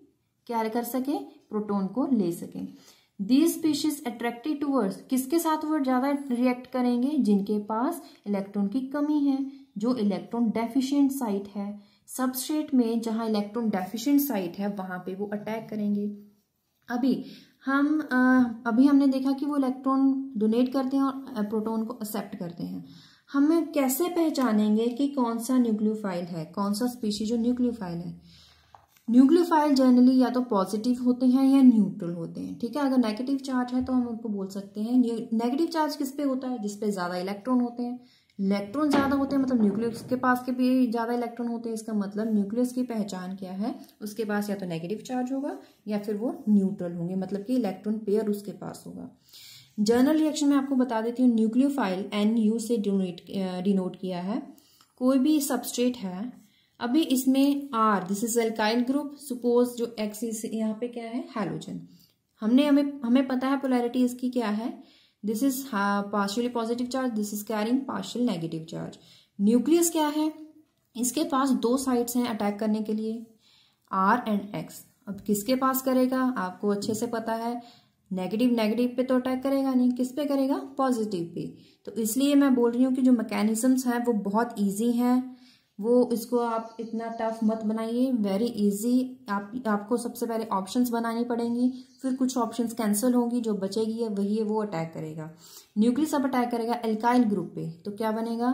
क्या कर सके, प्रोटॉन को ले सके। दीज स्पीशीज अट्रैक्टेड टूवर्ड्स, किसके साथ वो ज्यादा रिएक्ट करेंगे, जिनके पास इलेक्ट्रॉन की कमी है, जो इलेक्ट्रॉन डेफिशिएंट साइट है। सबस्ट्रेट में जहां इलेक्ट्रॉन डेफिशिएंट साइट है वहां पे वो अटैक करेंगे। अभी हम आ, अभी हमने देखा कि वो इलेक्ट्रॉन डोनेट करते हैं और प्रोटॉन को एक्सेप्ट करते हैं। हमें कैसे पहचानेंगे कि कौन सा न्यूक्लियोफाइल है, कौन सा स्पीशीज जो न्यूक्लियोफाइल है। न्यूक्लियोफाइल जनरली या तो पॉजिटिव होते हैं या न्यूट्रल होते हैं, ठीक है। अगर नेगेटिव चार्ज है तो हम उनको बोल सकते हैं। नेगेटिव चार्ज किस पे होता है, जिसपे ज्यादा इलेक्ट्रॉन होते हैं। इलेक्ट्रॉन ज्यादा होते हैं मतलब न्यूक्लियस के पास के भी ज्यादा इलेक्ट्रॉन होते हैं। इसका मतलब न्यूक्लियस की पहचान क्या है, उसके पास या तो नेगेटिव चार्ज होगा या फिर वो न्यूट्रल होंगे, मतलब कि इलेक्ट्रॉन पेयर उसके पास होगा। जर्नल रिएक्शन में आपको बता देती हूँ, न्यूक्लियोफाइल एन यू से डिनोट डिनोट किया है। कोई भी सबस्ट्रेट है, अभी इसमें R, this is alkyl group, suppose जो एक्स इस यहाँ पे क्या है, हैलोजन। हमने हमें हमें पता है पोलैरिटी इसकी क्या है, this is partially positive charge, this is carrying partial negative charge. Nucleus क्या है, इसके पास दो साइड्स हैं अटैक करने के लिए, आर एंड एक्स। अब किसके पास करेगा, आपको अच्छे से पता है, नेगेटिव नेगेटिव पे तो अटैक करेगा नहीं, किस पे करेगा, पॉजिटिव पे। तो इसलिए मैं बोल रही हूँ कि जो मैकेनिज्म्स हैं वो बहुत ईजी हैं, वो इसको आप इतना टफ मत बनाइए, वेरी इजी। आप आपको सबसे पहले ऑप्शंस बनानी पड़ेंगी, फिर कुछ ऑप्शंस कैंसिल होंगी, जो बचेगी है वही है वो अटैक करेगा। न्यूक्लियस अब अटैक करेगा एल्काइल ग्रुप पे, तो क्या बनेगा,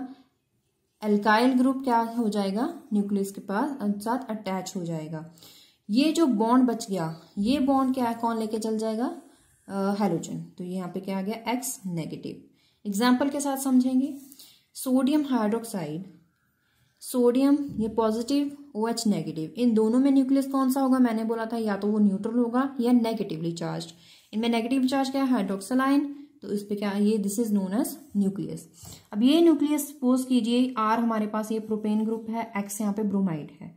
एल्काइल ग्रुप क्या हो जाएगा, न्यूक्लियस के पास साथ अटैच हो जाएगा। ये जो बॉन्ड बच गया, ये बॉन्ड क्या है, कौन लेके चल जाएगा, हैलोजन। तो ये यहाँ पे क्या आ गया, एक्स नेगेटिव। एग्जाम्पल के साथ समझेंगे, सोडियम हाइड्रोक्साइड, सोडियम ये पॉजिटिव, ओ एच नेगेटिव, इन दोनों में न्यूक्लियस कौन सा होगा, मैंने बोला था या तो वो न्यूट्रल होगा या नेगेटिवली चार्ज। इनमें नेगेटिव चार्ज क्या है, हाइड्रोक्सलाइन, तो इस पे क्या है, ये this is known as nucleus. अब ये न्यूक्लियस सपोज कीजिए आर हमारे पास ये प्रोपेन ग्रुप है, एक्स यहाँ पे ब्रोमाइड है।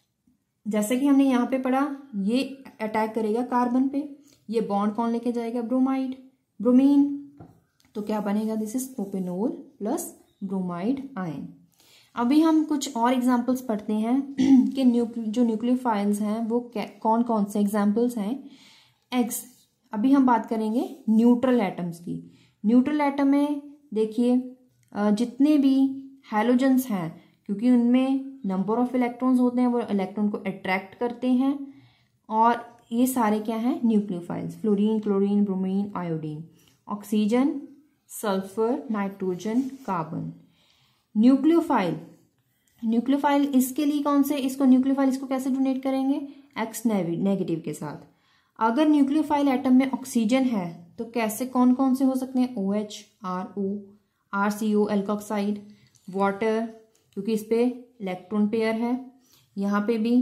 जैसे कि हमने यहाँ पे पढ़ा, ये अटैक करेगा कार्बन पे, ये बॉन्ड कौन लेके जाएगा, ब्रोमाइड, ब्रोमीन, तो क्या बनेगा, this is propanol plus bromide ion. अभी हम कुछ और एग्जाम्पल्स पढ़ते हैं कि न्यूक्लियो जो न्यूक्लियोफाइल्स हैं वो कौन कौन से एग्जाम्पल्स हैं। एक्स, अभी हम बात करेंगे न्यूट्रल एटम्स की। न्यूट्रल एटम में देखिए जितने भी हैलोजेंस हैं, क्योंकि उनमें नंबर ऑफ इलेक्ट्रॉन्स होते हैं, वो इलेक्ट्रॉन को अट्रैक्ट करते हैं, और ये सारे क्या हैं, nucleophiles, fluorine, chlorine, bromine, iodine, oxygen, sulphur, nitrogen, carbon. Nucleophile, nucleophile इसके लिए कौन से, इसको न्यूक्लियोफाइल इसको कैसे डोनेट करेंगे, एक्स नेगेटिव के साथ। अगर न्यूक्लियोफाइल एटम में ऑक्सीजन है तो कैसे, कौन कौन से हो सकते हैं, O H, R O, R C O, alkoxide, water, क्योंकि इस पे इलेक्ट्रॉन पेयर है, यहाँ पे भी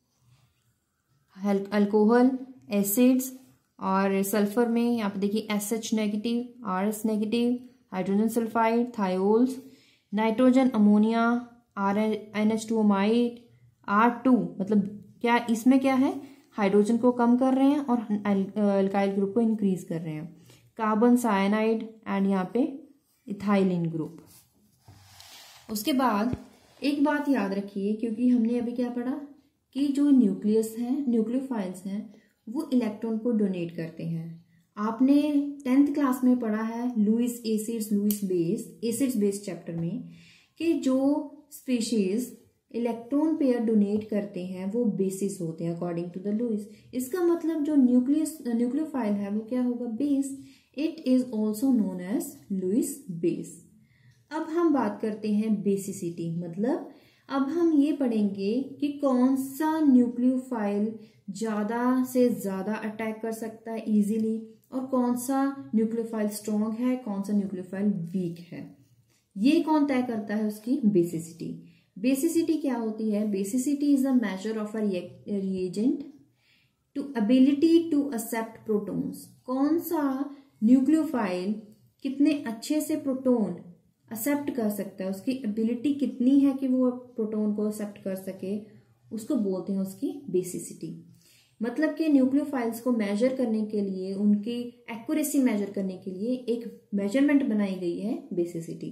अल्कोहल, एसिड्स, और सल्फर में यहाँ पे देखिए S H negative, R S negative, hydrogen sulphide, thiols, nitrogen, ammonia, R N H two amide, R two, मतलब क्या इसमें क्या है, हाइड्रोजन को कम कर रहे हैं और अल्काइल ग्रुप को इंक्रीज कर रहे हैं, कार्बन, साइनाइड, एंड यहाँ पे इथाइलिन ग्रुप। उसके बाद एक बात याद रखिए, क्योंकि हमने अभी क्या पढ़ा कि जो न्यूक्लियस हैं, न्यूक्लियोफाइल्स हैं, वो इलेक्ट्रॉन को डोनेट करते हैं। आपने टेंथ क्लास में पढ़ा है Lewis acids, Lewis base, acids base chapter में, कि जो स्पीशीज इलेक्ट्रॉन पेयर डोनेट करते हैं वो बेसिस होते हैं अकॉर्डिंग टू द लुईस। इसका मतलब जो न्यूक्लियस न्यूक्लियोफाइल है वो क्या होगा, base. It is also known as Lewis base. अब हम बात करते हैं बेसिसिटी, मतलब अब हम ये पढ़ेंगे कि कौन सा न्यूक्लियोफाइल ज्यादा से ज्यादा अटैक कर सकता है इजीली, और कौन सा न्यूक्लियोफाइल स्ट्रॉन्ग है, कौन सा न्यूक्लियोफाइल वीक है। ये कौन तय करता है, उसकी बेसिसिटी। बेसिसिटी क्या होती है, basicity is a measure of a reagent to ability to accept protons. कौन सा न्यूक्लियोफाइल कितने अच्छे से प्रोटॉन एक्सेप्ट कर सकता है, उसकी एबिलिटी कितनी है कि वो प्रोटॉन को एक्सेप्ट कर सके, उसको बोलते हैं उसकी बेसिसिटी। मतलब कि न्यूक्लियोफाइल्स को मेजर करने के लिए, उनकी एक्यूरेसी मेजर करने के लिए एक मेजरमेंट बनाई गई है, बेसिसिटी।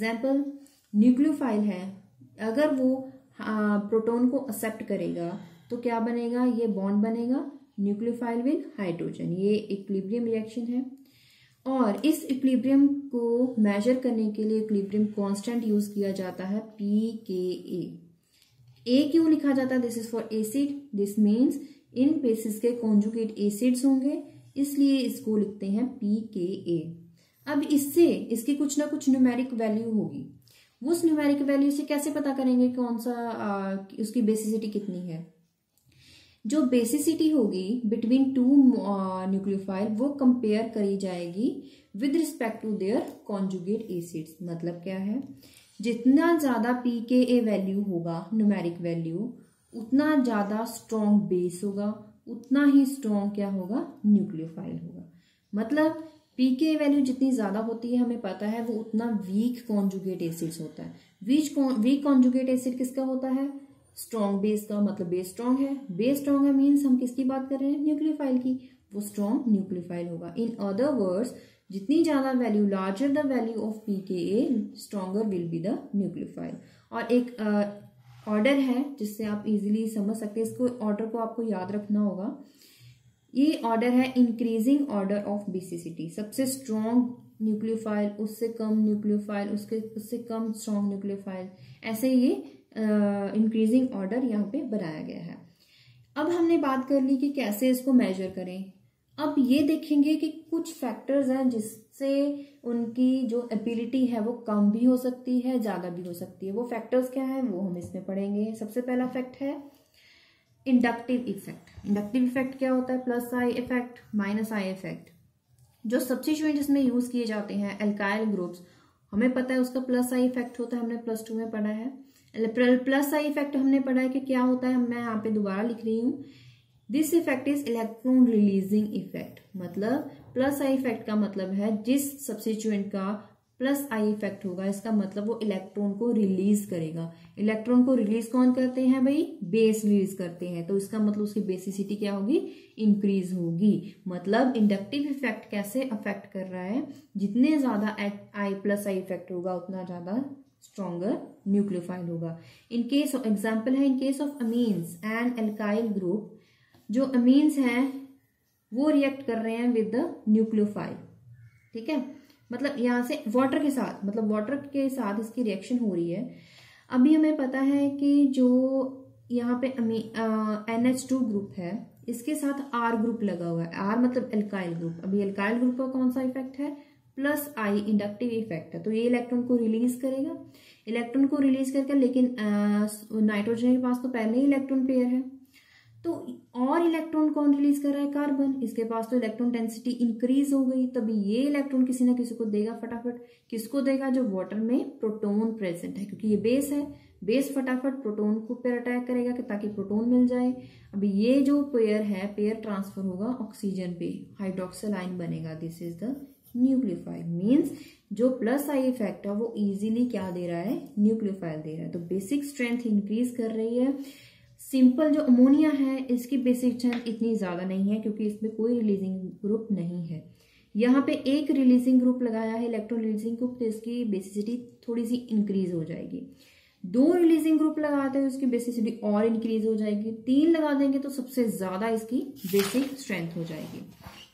एग्जाम्पल, न्यूक्लियोफाइल है, अगर वो प्रोटॉन को एक्सेप्ट करेगा तो क्या बनेगा, ये बॉन्ड बनेगा न्यूक्लियोफाइल विद हाइड्रोजन। ये इक्विलिब्रियम रिएक्शन है। और इस इक्विलिब्रियम को मेजर करने के लिए इक्विलिब्रियम कांस्टेंट यूज किया जाता है पी के ए। ए क्यों लिखा जाता है, this is for acid, this means इन बेसिस के कॉन्जुगेट एसिड्स होंगे, इसलिए इसको लिखते हैं पी के ए। अब इससे इसकी कुछ ना कुछ न्यूमेरिक वैल्यू होगी, उस न्यूमेरिक वैल्यू से कैसे पता करेंगे कौन सा आ, उसकी बेसिसिटी कितनी है। जो बेसिसिटी होगी बिटवीन टू न्यूक्लियोफाइल वो कंपेयर करी जाएगी with respect to their conjugate acids. मतलब क्या है, जितना ज्यादा पी के ए वैल्यू होगा न्यूमेरिक वैल्यू, उतना ज्यादा स्ट्रॉन्ग बेस होगा, उतना ही स्ट्रॉन्ग क्या होगा, न्यूक्लियोफाइल होगा। मतलब पी के वैल्यू जितनी ज्यादा होती है हमें पता है वो उतना वीक कॉन्जुगेट एसिड्स होता है। वीक वीक कॉन्जुगेट एसिड किसका होता है, स्ट्रॉन्ग बेस का। मतलब बेस स्ट्रॉन्ग है, बेस स्ट्रॉन्ग है मीन्स हम किसकी बात कर रहे हैं, न्यूक्लियोफाइल की, वो स्ट्रॉन्ग न्यूक्लियोफाइल होगा। इन अदर वर्ड्स जितनी ज्यादा value, larger the value of P K A, stronger will be the nucleophile. और एक ऑर्डर uh, है जिससे आप इजीली समझ सकते हैं, इसको ऑर्डर को आपको याद रखना होगा। ये ऑर्डर है इंक्रीजिंग ऑर्डर ऑफ बेसिसिटी। सबसे स्ट्रॉन्ग न्यूक्लियोफाइल, उससे कम न्यूक्लियोफाइल, उसके उससे कम स्ट्रॉन्ग न्यूक्लियोफाइल, ऐसे ये इंक्रीजिंग uh, ऑर्डर यहाँ पे बनाया गया है। अब हमने बात कर ली कि कैसे इसको मेजर करें। अब ये देखेंगे कि कुछ फैक्टर्स हैं जिससे उनकी जो एबिलिटी है वो कम भी हो सकती है, ज्यादा भी हो सकती है। वो फैक्टर्स क्या है वो हम इसमें पढ़ेंगे। सबसे पहला फैक्ट है इंडक्टिव इफेक्ट। इंडक्टिव इफेक्ट क्या होता है, plus I effect, minus I effect. जो सब्स्टिट्यूएंट जिसमें यूज किए जाते हैं एल्काइल ग्रुप्स, हमें पता है उसका प्लस आई इफेक्ट होता है, हमने प्लस टू में पढ़ा है। प्लस आई इफेक्ट हमने पढ़ा है कि क्या होता है, मैं यहाँ पे दोबारा लिख रही हूँ। This effect is electron releasing effect. मतलब प्लस आई इफेक्ट का मतलब है जिस सब्स्टिट्यूएंट का प्लस आई इफेक्ट होगा, इसका मतलब वो इलेक्ट्रॉन को रिलीज करेगा। इलेक्ट्रॉन को रिलीज कौन करते हैं भाई, बेस रिलीज करते हैं। तो इसका मतलब उसकी बेसिसिटी क्या होगी, इंक्रीज होगी। मतलब इंडक्टिव इफेक्ट कैसे अफेक्ट कर रहा है, जितने ज्यादा आई प्लस आई इफेक्ट होगा उतना ज्यादा स्ट्रॉन्गर न्यूक्लियोफाइल होगा। इन केस ऑफ एग्जाम्पल है, in case of amines and alkyl group, जो अमीन्स हैं वो रिएक्ट कर रहे हैं विद द न्यूक्लियोफाइल। ठीक है, मतलब यहाँ से वाटर के साथ, मतलब वाटर के साथ इसकी रिएक्शन हो रही है। अभी हमें पता है कि जो यहाँ पे एन एच टू ग्रुप है, इसके साथ आर ग्रुप लगा हुआ है। आर मतलब एल्काइल ग्रुप। अभी एल्काइल ग्रुप का कौन सा इफेक्ट है, प्लस आई, इंडक्टिव इफेक्ट है। तो ये इलेक्ट्रॉन को रिलीज करेगा, इलेक्ट्रॉन को रिलीज करके, लेकिन नाइट्रोजन के पास तो पहले ही इलेक्ट्रॉन पेयर है, तो और इलेक्ट्रॉन कौन रिलीज कर रहा है, कार्बन। इसके पास तो इलेक्ट्रॉन डेंसिटी इंक्रीज हो गई, तभी ये इलेक्ट्रॉन किसी ना किसी को देगा फटाफट। किसको देगा, जो वाटर में प्रोटॉन प्रेजेंट है, क्योंकि ये बेस है। बेस फटाफट प्रोटॉन को पेयर अटैक करेगा कि ताकि प्रोटॉन मिल जाए। अभी ये जो पेयर है, पेयर ट्रांसफर होगा ऑक्सीजन पे, हाइड्रोक्सिल आयन बनेगा। This is the nucleophile. Means जो प्लस आई इफेक्ट है वो इजीली क्या दे रहा है, न्यूक्लियोफाइल दे रहा है। तो बेसिक स्ट्रेंथ इंक्रीज कर रही है। सिंपल जो अमोनिया है इसकी बेसिक स्ट्रेंथ इतनी ज्यादा नहीं है क्योंकि इसमें कोई रिलीजिंग ग्रुप नहीं है। यहाँ पे एक रिलीजिंग ग्रुप लगाया है, इलेक्ट्रॉन रिलीजिंग ग्रुप, तो इसकी बेसिसिटी थोड़ी सी इंक्रीज हो जाएगी। दो रिलीजिंग ग्रुप लगाते हैं उसकी बेसिसिटी और इंक्रीज हो जाएगी। तीन लगा देंगे तो सबसे ज्यादा इसकी बेसिक स्ट्रेंथ हो जाएगी।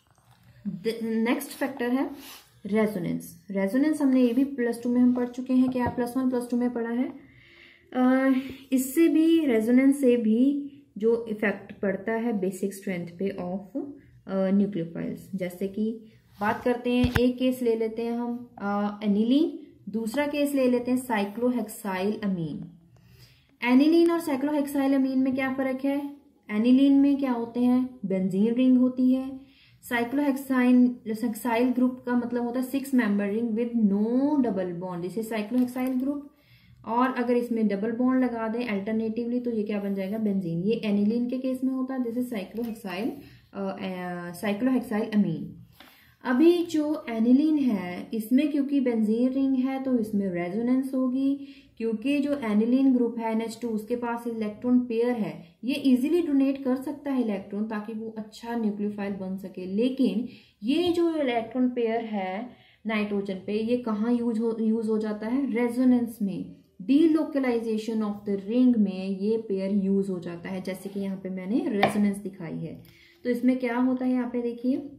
नेक्स्ट फैक्टर है रेजोनेंस। रेजोनेंस हमने ये भी प्लस टू में हम पढ़ चुके हैं, क्या प्लस वन प्लस टू में पढ़ा है। Uh, इससे भी रेजोनेंस से भी जो इफेक्ट पड़ता है बेसिक स्ट्रेंथ पे ऑफ न्यूक्लियोफाइल्स। जैसे कि बात करते हैं, एक केस ले लेते हैं हम एनिलीन, दूसरा केस ले लेते हैं साइक्लोहेक्साइल अमीन। एनिलीन और साइक्लोहेक्साइल अमीन में क्या फर्क है, एनिलीन में क्या होते हैं, बेंजीन रिंग होती है। साइक्लोहेक्साइल हेक्साइल ग्रुप का मतलब होता है six member ring with no double bond, जैसे साइक्लोहेक्साइल ग्रुप। और अगर इसमें डबल बॉन्ड लगा दें अल्टरनेटिवली तो ये क्या बन जाएगा, बेंजीन। ये एनिलीन के केस में होता है, this is cyclohexyl cyclohexyl amine. अभी जो एनिलीन है इसमें क्योंकि बेंजीन रिंग है तो इसमें रेजोनेंस होगी, क्योंकि जो एनिलीन ग्रुप है एन एच टू उसके पास इलेक्ट्रॉन पेयर है, ये इजीली डोनेट कर सकता है इलेक्ट्रॉन ताकि वो अच्छा न्यूक्लियोफाइल बन सके। लेकिन ये जो इलेक्ट्रॉन पेयर है नाइट्रोजन पे, ये कहाँ यूज हो यूज हो जाता है, रेजोनेंस में। डीलोकलाइजेशन ऑफ द रिंग में ये पेयर यूज हो जाता है, जैसे कि यहाँ पे मैंने रेजोनेंस दिखाई है। तो इसमें क्या होता है, यहाँ पे देखिए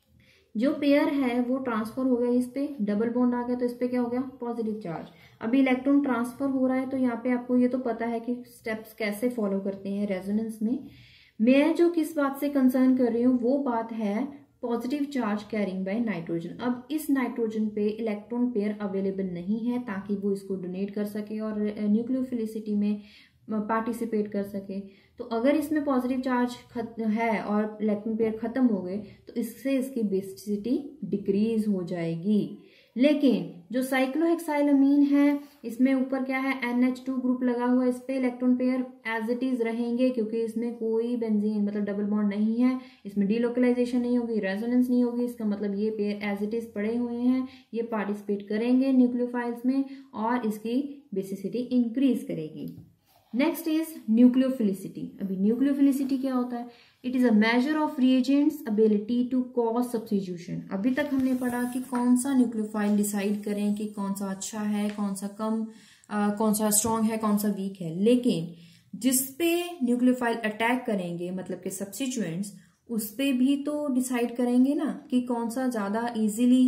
जो पेयर है वो ट्रांसफर हो गया, इस पे डबल बॉन्ड आ गया, तो इस पे क्या हो गया, पॉजिटिव चार्ज। अभी इलेक्ट्रॉन ट्रांसफर हो रहा है, तो यहाँ पे आपको ये तो पता है कि स्टेप्स कैसे फॉलो करते हैं रेजोनेंस में। मैं जो किस बात से कंसर्न कर रही हूँ वो बात है positive charge carrying by nitrogen. अब इस नाइट्रोजन पे इलेक्ट्रॉन पेयर अवेलेबल नहीं है ताकि वो इसको डोनेट कर सके और न्यूक्लियोफिलिसिटी में पार्टिसिपेट कर सके। तो अगर इसमें पॉजिटिव चार्ज है और इलेक्ट्रॉन पेयर खत्म हो गए तो इससे इसकी बेसिसिटी डिक्रीज हो जाएगी। लेकिन जो साइक्लोहेक्साइलमीन है इसमें ऊपर क्या है, एन एच टू ग्रुप लगा हुआ है, इस पे electron pair as it is रहेंगे क्योंकि इसमें कोई बेंजीन मतलब डबल बॉन्ड नहीं है, इसमें डीलोकलाइजेशन नहीं होगी, रेजोनेंस नहीं होगी। इसका मतलब ये पेयर एज इट इज पड़े हुए हैं, ये पार्टिसिपेट करेंगे न्यूक्लियोफाइल्स में और इसकी बेसिसिटी इंक्रीज करेगी। Next is nucleophilicity. अभी न्यूक्लियोफिलिसिटी क्या होता है, it is a measure of reagents ability to cause substitution. अभी तक हमने पढ़ा कि कौन सा न्यूक्लियोफाइल डिसाइड करें कि कौन सा अच्छा है, कौन सा कम आ, कौन सा स्ट्रॉन्ग है, कौन सा वीक है। लेकिन जिसपे न्यूक्लियोफाइल अटैक करेंगे मतलब कि सब्स्टिट्यूएंट्स, उस पे भी तो डिसाइड करेंगे ना कि कौन सा ज्यादा इजीली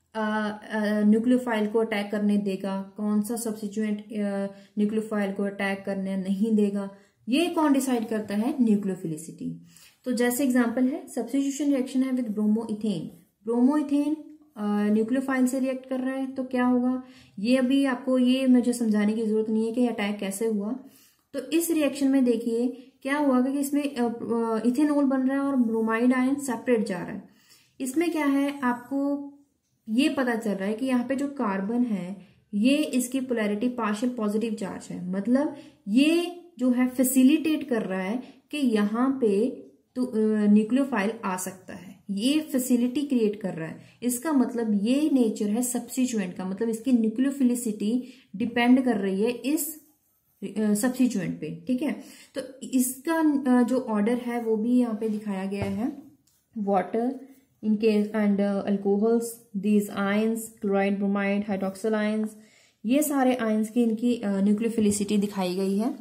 न्यूक्लियोफाइल को अटैक करने देगा, कौन सा सब्स्टिट्यूएंट न्यूक्लियोफाइल को अटैक करने नहीं देगा। ये कौन डिसाइड करता है, न्यूक्लियोफिलिसिटी। तो जैसे एग्जांपल है सब्स्टिट्यूशन रिएक्शन है विद ब्रोमोइथेन। ब्रोमोइथेन न्यूक्लियोफाइल से रिएक्ट कर रहा है तो क्या होगा, ये अभी आपको ये मुझे समझाने की जरूरत नहीं है कि अटैक कैसे हुआ। तो इस रिएक्शन में देखिए क्या हुआ कि इसमें इथेनॉल बन रहा है और ब्रोमाइड आयन सेपरेट जा रहा है। इसमें क्या है, आपको ये पता चल रहा है कि यहाँ पे जो कार्बन है ये इसकी पोलैरिटी पार्शियल पॉजिटिव चार्ज है, मतलब ये जो है फैसिलिटेट कर रहा है कि यहाँ पे तो न्यूक्लियोफाइल आ सकता है, ये फैसिलिटी क्रिएट कर रहा है। इसका मतलब ये नेचर है सब्स्टिट्यूएंट का, मतलब इसकी न्यूक्लियोफिलिसिटी डिपेंड कर रही है इस सब्स्टिट्यूएंट पे, ठीक है। तो इसका जो ऑर्डर है वो भी यहाँ पे दिखाया गया है, water in case and uh, alcohols, these ions, chloride, bromide, hydroxyl ions, ये सारे आयंस की इनकी न्यूक्लियोफिलिसिटी uh, दिखाई गई है।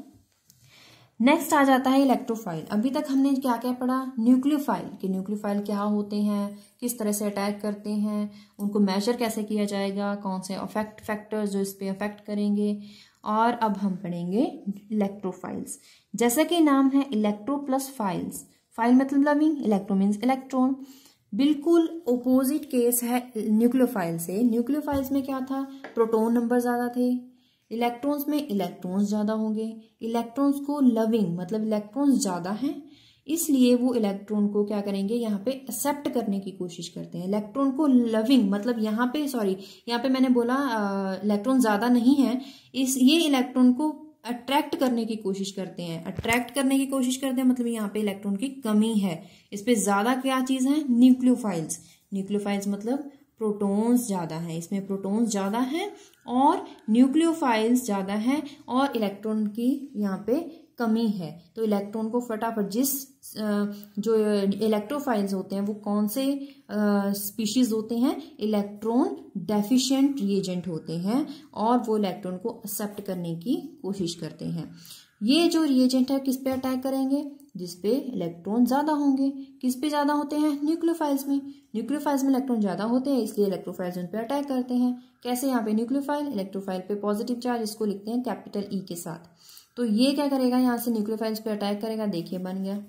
नेक्स्ट आ जाता है इलेक्ट्रोफाइल। अभी तक हमने क्या क्या पढ़ा, न्यूक्लियोफाइल कि न्यूक्लियोफाइल क्या होते हैं, किस तरह से अटैक करते हैं, उनको मेजर कैसे किया जाएगा, कौन से अफेक्ट फैक्टर्स जो इस पे अफेक्ट करेंगे। और अब हम पढ़ेंगे इलेक्ट्रोफाइल्स। जैसे कि नाम है इलेक्ट्रो प्लस फाइल्स, फाइल मतलब लविंग, इलेक्ट्रो मीन्स इलेक्ट्रॉन। बिल्कुल ओपोजिट केस है न्यूक्लियोफाइल से। न्यूक्लियोफाइल्स में क्या था, प्रोटॉन नंबर ज्यादा थे, इलेक्ट्रॉन्स में इलेक्ट्रॉन्स ज्यादा होंगे। इलेक्ट्रॉन्स को लविंग मतलब इलेक्ट्रॉन्स ज्यादा हैं, इसलिए वो इलेक्ट्रॉन को क्या करेंगे, यहाँ पे एक्सेप्ट करने की कोशिश करते हैं। इलेक्ट्रॉन को लविंग मतलब यहाँ पे सॉरी यहाँ पे मैंने बोला इलेक्ट्रॉन ज्यादा नहीं है, इस ये इलेक्ट्रॉन को अट्रैक्ट करने की कोशिश करते हैं। अट्रैक्ट करने की कोशिश करते हैं मतलब यहाँ पे इलेक्ट्रॉन की कमी है। इस पे ज्यादा क्या चीज है, न्यूक्लियोफाइल्स। न्यूक्लियोफाइल्स मतलब प्रोटॉन्स ज्यादा हैं, इसमें प्रोटॉन्स ज्यादा हैं और न्यूक्लियोफाइल्स ज्यादा हैं और इलेक्ट्रॉन की यहाँ पे कमी है। तो इलेक्ट्रॉन को फटाफट जिस जो इलेक्ट्रोफाइल्स होते हैं वो कौन से स्पीशीज होते हैं, इलेक्ट्रॉन डेफिशिएंट रिएजेंट होते हैं और वो इलेक्ट्रॉन को एक्सेप्ट करने की कोशिश करते हैं। ये जो रिएजेंट है किस पे अटैक करेंगे, जिसपे इलेक्ट्रॉन ज्यादा होंगे। किस पे ज्यादा होते हैं, न्यूक्लियोफाइल्स में। न्यूक्लियोफाइल्स में इलेक्ट्रॉन ज्यादा होते हैं इसलिए इलेक्ट्रोफाइल्स उन पे अटैक करते हैं। कैसे, यहाँ पे न्यूक्लियोफाइल, इलेक्ट्रोफाइल पे पॉजिटिव चार्ज, इसको लिखते हैं कैपिटल ई के साथ। तो ये क्या करेगा, यहाँ से न्यूक्लियोफाइल्स पे अटैक करेगा, देखिए बन गया।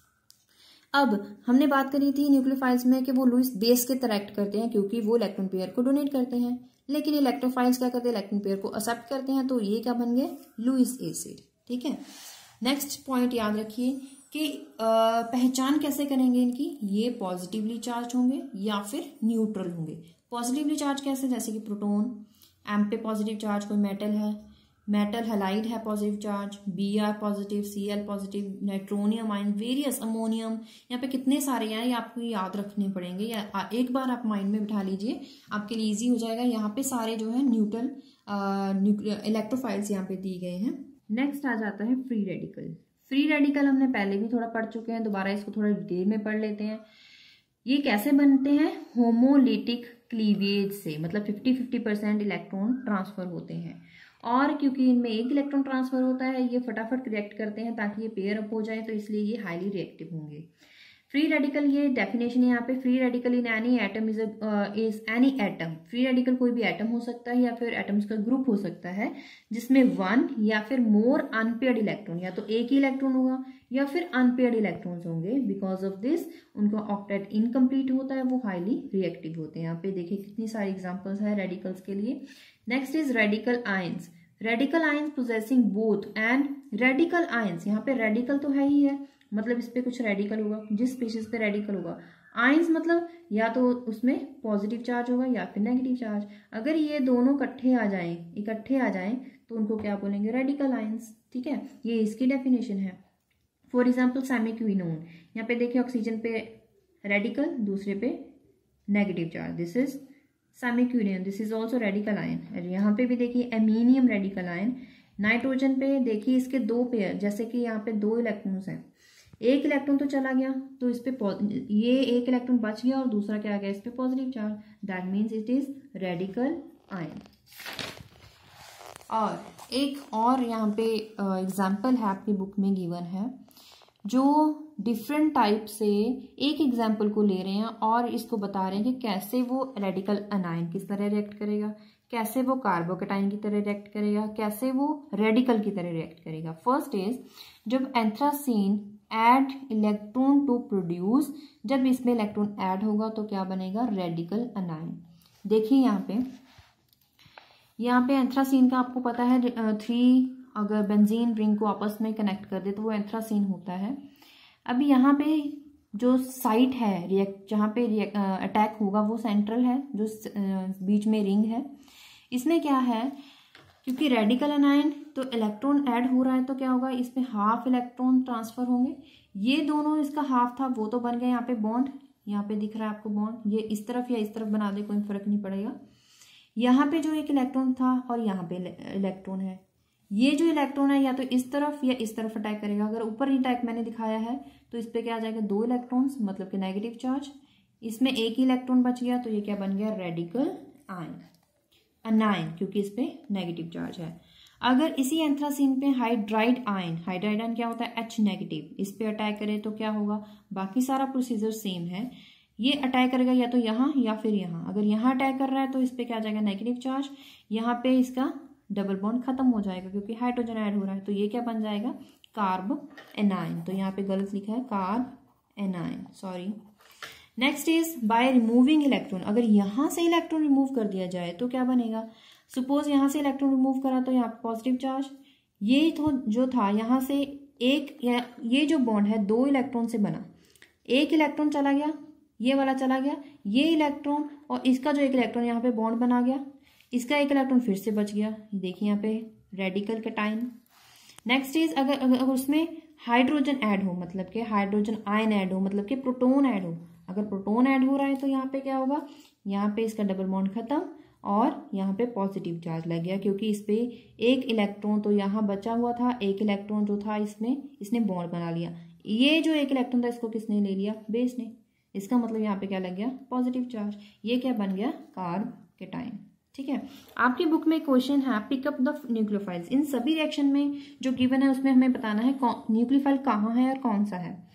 अब हमने बात करी थी न्यूक्लियोफाइल्स में कि वो लुईस बेस के तरह एक्ट करते हैं क्योंकि वो इलेक्ट्रॉन पेयर को डोनेट करते हैं, लेकिन इलेक्ट्रोफाइल्स क्या करते हैं, इलेक्ट्रॉन पेयर को एक्सेप्ट करते हैं। तो ये क्या बन गए, लुईस एसिड, ठीक है। नेक्स्ट पॉइंट याद रखिए कि पहचान कैसे करेंगे इनकी, ये पॉजिटिवली चार्ज होंगे या फिर न्यूट्रल होंगे। पॉजिटिवली चार्ज कैसे, जैसे कि प्रोटॉन, एम पे पॉजिटिव चार्ज, कोई मेटल है, मेटल हैलाइड है positive charge, B R positive, C L positive, nitronium ion, various ammonium, यहाँ पे कितने सारे हैं ये आपको याद रखने पड़ेंगे, या एक बार आप माइंड में बिठा लीजिए, आपके लिए इजी हो जाएगा। यहाँ पे सारे जो है न्यूट्रल इलेक्ट्रोफाइल्स यहाँ पे दिए गए हैं। नेक्स्ट आ जाता है फ्री रेडिकल। फ्री रेडिकल हमने पहले भी थोड़ा पढ़ चुके हैं, दोबारा इसको थोड़ा डिटेल में पढ़ लेते हैं। ये कैसे बनते हैं, होमोलिटिक क्लीवेज से, मतलब fifty fifty percent electron transfer होते हैं। और क्योंकि इनमें एक इलेक्ट्रॉन ट्रांसफर होता है ये फटाफट रिएक्ट करते हैं ताकि ये पेयर अप हो जाए, तो इसलिए ये हाईली रिएक्टिव होंगे। फ्री रेडिकल, ये डेफिनेशन है यहाँ पे, free radical in any atom is is any atom. Free radical कोई भी एटम हो सकता है या फिर एटम्स का ग्रुप हो सकता है जिसमें वन या फिर मोर अनपेयर्ड इलेक्ट्रॉन, या तो एक ही इलेक्ट्रॉन होगा या फिर अनपेयर्ड इलेक्ट्रॉन्स होंगे। बिकॉज ऑफ दिस उनका ऑक्टेट इनकम्प्लीट होता है, वो हाईली रिएक्टिव होते हैं। यहाँ पे देखिए कितनी सारी एग्जाम्पल्स है रेडिकल्स के लिए। Next is radical ions. Radical ions possessing both and radical ions, यहाँ पे रेडिकल तो है ही है, मतलब इस पे कुछ रेडिकल होगा, जिस स्पीशीज पे रेडिकल होगा। आयंस मतलब या तो उसमें पॉजिटिव चार्ज होगा या फिर नेगेटिव चार्ज। अगर ये दोनों इकट्ठे आ जाएं इकट्ठे आ जाएं तो उनको क्या बोलेंगे, रेडिकल आयंस। ठीक है, ये इसकी डेफिनेशन है। फॉर एग्जाम्पल सेमीक्विनोन, यहाँ पे देखिए ऑक्सीजन पे रेडिकल, दूसरे पे negative charge, this is semiquinone, this is also radical ion. यहाँ पे भी देखिए एमीनियम रेडिकल आयन। नाइट्रोजन पे देखिए इसके दो पेयर, जैसे कि यहाँ पे दो इलेक्ट्रॉन्स हैं, एक इलेक्ट्रॉन तो चला गया तो इस पे ये एक इलेक्ट्रॉन बच गया और दूसरा क्या आ गया, इस पे positive charge, that means it is radical ion. और एक और यहाँ पे एग्जाम्पल है आपकी बुक में गिवन है, जो डिफरेंट टाइप से एक एग्जाम्पल को ले रहे हैं और इसको बता रहे हैं कि कैसे वो रेडिकल अनायन किस तरह रिएक्ट करेगा, कैसे वो कार्बोकेटाइन की तरह रिएक्ट करेगा, कैसे वो रेडिकल की तरह रिएक्ट करेगा। फर्स्ट इज जब anthracene add electron to produce, जब इसमें इलेक्ट्रॉन ऐड होगा तो क्या बनेगा, रेडिकल अनायन। देखिए यहाँ पे यहाँ पे एंथ्रासीन का आपको पता है थ्री, अगर बेंजीन रिंग को आपस में कनेक्ट कर दे तो वो एंथ्रासीन होता है। अभी यहाँ पे जो साइट है रिएक्ट जहाँ पे अटैक होगा वो सेंट्रल है, जो बीच में रिंग है। इसमें क्या है, क्योंकि रेडिकल अनायन तो इलेक्ट्रॉन ऐड हो रहा है तो क्या होगा, इसमें हाफ इलेक्ट्रॉन ट्रांसफर होंगे। ये दोनों इसका हाफ था वो तो बन गए यहाँ पे बॉन्ड, यहाँ पे दिख रहा है आपको बॉन्ड, ये इस तरफ या इस तरफ बना दे कोई फर्क नहीं पड़ेगा। यहाँ पे जो एक इलेक्ट्रॉन था और यहाँ पे इलेक्ट्रॉन है, ये जो इलेक्ट्रॉन है या तो इस तरफ या इस तरफ अटैक करेगा। अगर ऊपर ही अटैक मैंने दिखाया है तो इस पे क्या आ जाएगा, दो इलेक्ट्रॉन्स, मतलब कि नेगेटिव चार्ज। इसमें एक ही इलेक्ट्रॉन बच गया तो ये क्या बन गया, रेडिकल आयन अनायन, क्योंकि इस पे नेगेटिव चार्ज है। अगर इसी एंथ्रासीन पे हाइड्राइड आयन, हाइड्राइड आयन क्या होता है, एच नेगेटिव, इस पे अटैक करे तो क्या होगा, बाकी सारा प्रोसीजर सेम है। ये अटैक करेगा या तो यहाँ या फिर यहाँ। अगर यहाँ अटैक कर रहा है तो इस पे क्या आ जाएगा, नेगेटिव चार्ज। यहाँ पे इसका डबल बॉन्ड खत्म हो जाएगा क्योंकि हाइड्रोजन ऐड हो रहा है, तो ये क्या बन जाएगा, कार्ब एनायन। तो यहाँ पे गलत लिखा है, carbanion, sorry. Next is by removing electron. अगर यहाँ से इलेक्ट्रॉन रिमूव कर दिया जाए तो क्या बनेगा, सपोज यहाँ से इलेक्ट्रॉन रिमूव करा तो यहाँ पे पॉजिटिव चार्ज, ये तो जो था यहाँ से एक, ये जो बॉन्ड है दो इलेक्ट्रॉन से बना, एक इलेक्ट्रॉन चला गया, ये वाला चला गया, ये इलेक्ट्रॉन और इसका जो एक इलेक्ट्रॉन यहाँ पे बॉन्ड बना गया, इसका एक इलेक्ट्रॉन फिर से बच गया। देखिए यहाँ पे रेडिकल कैटायन। नेक्स्ट इज अगर अगर उसमें हाइड्रोजन ऐड हो, मतलब कि हाइड्रोजन आयन ऐड हो, मतलब कि प्रोटॉन ऐड हो। अगर प्रोटॉन ऐड हो रहा है तो यहाँ पे क्या होगा, यहाँ पे इसका डबल बॉन्ड खत्म और यहाँ पे पॉजिटिव चार्ज लग गया, क्योंकि इस पे एक इलेक्ट्रॉन तो यहाँ बचा हुआ था, एक इलेक्ट्रॉन जो था इसमें इसने बॉन्ड बना लिया। ये जो एक इलेक्ट्रॉन था इसको किसने ले लिया, बेस ने। इसका मतलब यहाँ पे क्या लग गया, पॉजिटिव चार्ज। ये क्या बन गया, कार्ब कैटायन। ठीक है, आपकी बुक में क्वेश्चन है पिकअप द न्यूक्लियोफाइल्स। इन सभी रिएक्शन में जो गिवन है उसमें हमें बताना है न्यूक्लियोफाइल कहाँ है और कौन सा है।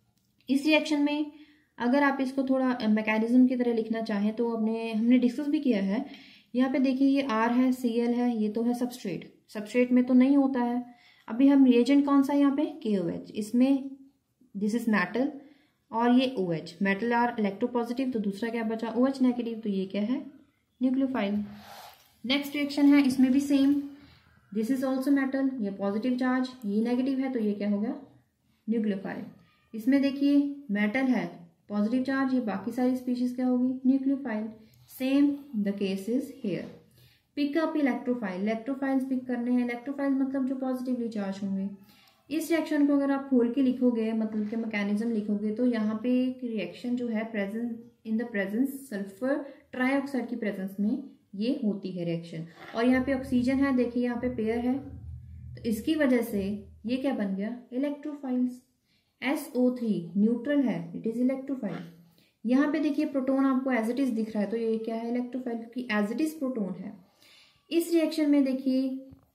इस रिएक्शन में अगर आप इसको थोड़ा मैकेनिज्म की तरह लिखना चाहें तो अपने हमने डिस्कस भी किया है। यहाँ पे देखिए ये आर है, सी एल है, ये तो है सबस्ट्रेट, सबस्ट्रेट में तो नहीं होता है। अभी हम रिएजेंट कौन सा यहाँ पे, के ओ एच, इसमें दिस इज मेटल और ये O H, metal are electropositive, तो दूसरा क्या बचा, ओ एच नेगेटिव, तो ये क्या है, न्यूक्लियोफाइल। नेक्स्ट रिएक्शन है, इसमें भी same, this is also metal, ये पॉजिटिव चार्ज, ये नेगेटिव है, तो ये क्या हो गया, न्यूक्लियोफाइल। इसमें देखिए मेटल है, पॉजिटिव चार्ज, ये बाकी सारी स्पीशीज क्या होगी, nucleophile. Same the case is here. Pick up electrophile, electrophiles pick करने हैं। इलेक्ट्रोफाइल मतलब जो पॉजिटिवली चार्ज होंगे। इस रिएक्शन को अगर आप खोल के लिखोगे, मतलब कि मैकेनिज्म लिखोगे, तो यहाँ पे एक रिएक्शन जो है presence in the presence sulphur trioxide की प्रेजेंस में ये होती है रिएक्शन। और यहाँ पे ऑक्सीजन है, देखिए यहाँ पे पेयर है, तो इसकी वजह से ये क्या बन गया, electrophiles. S O three neutral है, इट इज इलेक्ट्रोफाइल। यहाँ पे देखिए प्रोटॉन आपको एज इट इज दिख रहा है, तो ये क्या है, इलेक्ट्रोफाइल, क्योंकि एज इट इज प्रोटॉन है। इस रिएक्शन में देखिए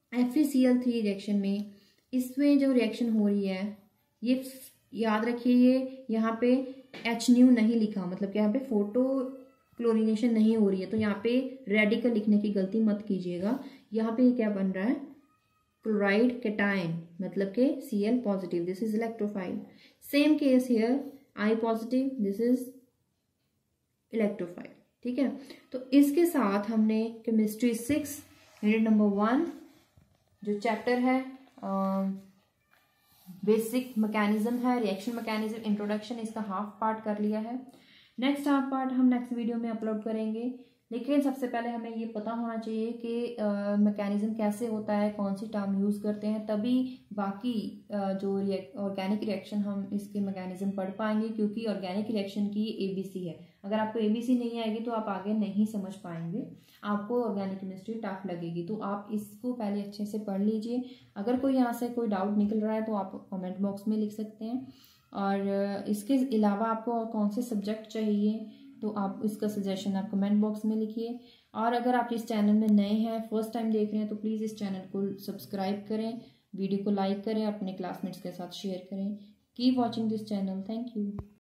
F E C L three reaction में इसमें जो रिएक्शन हो रही है, ये याद रखिए ये यहाँ पे एच न्यू नहीं लिखा, मतलब कि यहाँ पे फोटो क्लोरीनेशन नहीं हो रही है, तो यहाँ पे रेडिकल लिखने की गलती मत कीजिएगा। यहाँ पे क्या बन रहा है, क्लोराइड कैटायन, मतलब के C L positive, this is electrophile. Same case here, I positive, this is electrophile. ठीक है, तो इसके साथ हमने chemistry six unit number one जो चैप्टर है बेसिक मैकेनिज्म है, रिएक्शन मैकेनिज्म इंट्रोडक्शन, इसका हाफ पार्ट कर लिया है। नेक्स्ट हाफ पार्ट हम नेक्स्ट वीडियो में अपलोड करेंगे, लेकिन सबसे पहले हमें ये पता होना चाहिए कि मैकेनिज्म कैसे होता है, कौन सी टर्म यूज़ करते हैं, तभी बाकी uh, जो ऑर्गेनिक रिएक्शन हम इसके मैकेनिज्म पढ़ पाएंगे, क्योंकि ऑर्गेनिक रिएक्शन की एबीसी है। अगर आपको एबीसी नहीं आएगी तो आप आगे नहीं समझ पाएंगे, आपको ऑर्गेनिक केमिस्ट्री टफ लगेगी। तो आप इसको पहले अच्छे से पढ़ लीजिए। अगर कोई यहाँ से कोई डाउट निकल रहा है तो आप कमेंट बॉक्स में लिख सकते हैं, और इसके अलावा आपको कौन से सब्जेक्ट चाहिए तो आप इसका सजेशन आप कमेंट बॉक्स में लिखिए। और अगर आप इस चैनल में नए हैं, फर्स्ट टाइम देख रहे हैं, तो प्लीज़ इस चैनल को सब्सक्राइब करें, वीडियो को लाइक करें, अपने क्लासमेट्स के साथ शेयर करें। Keep watching this channel, thank you.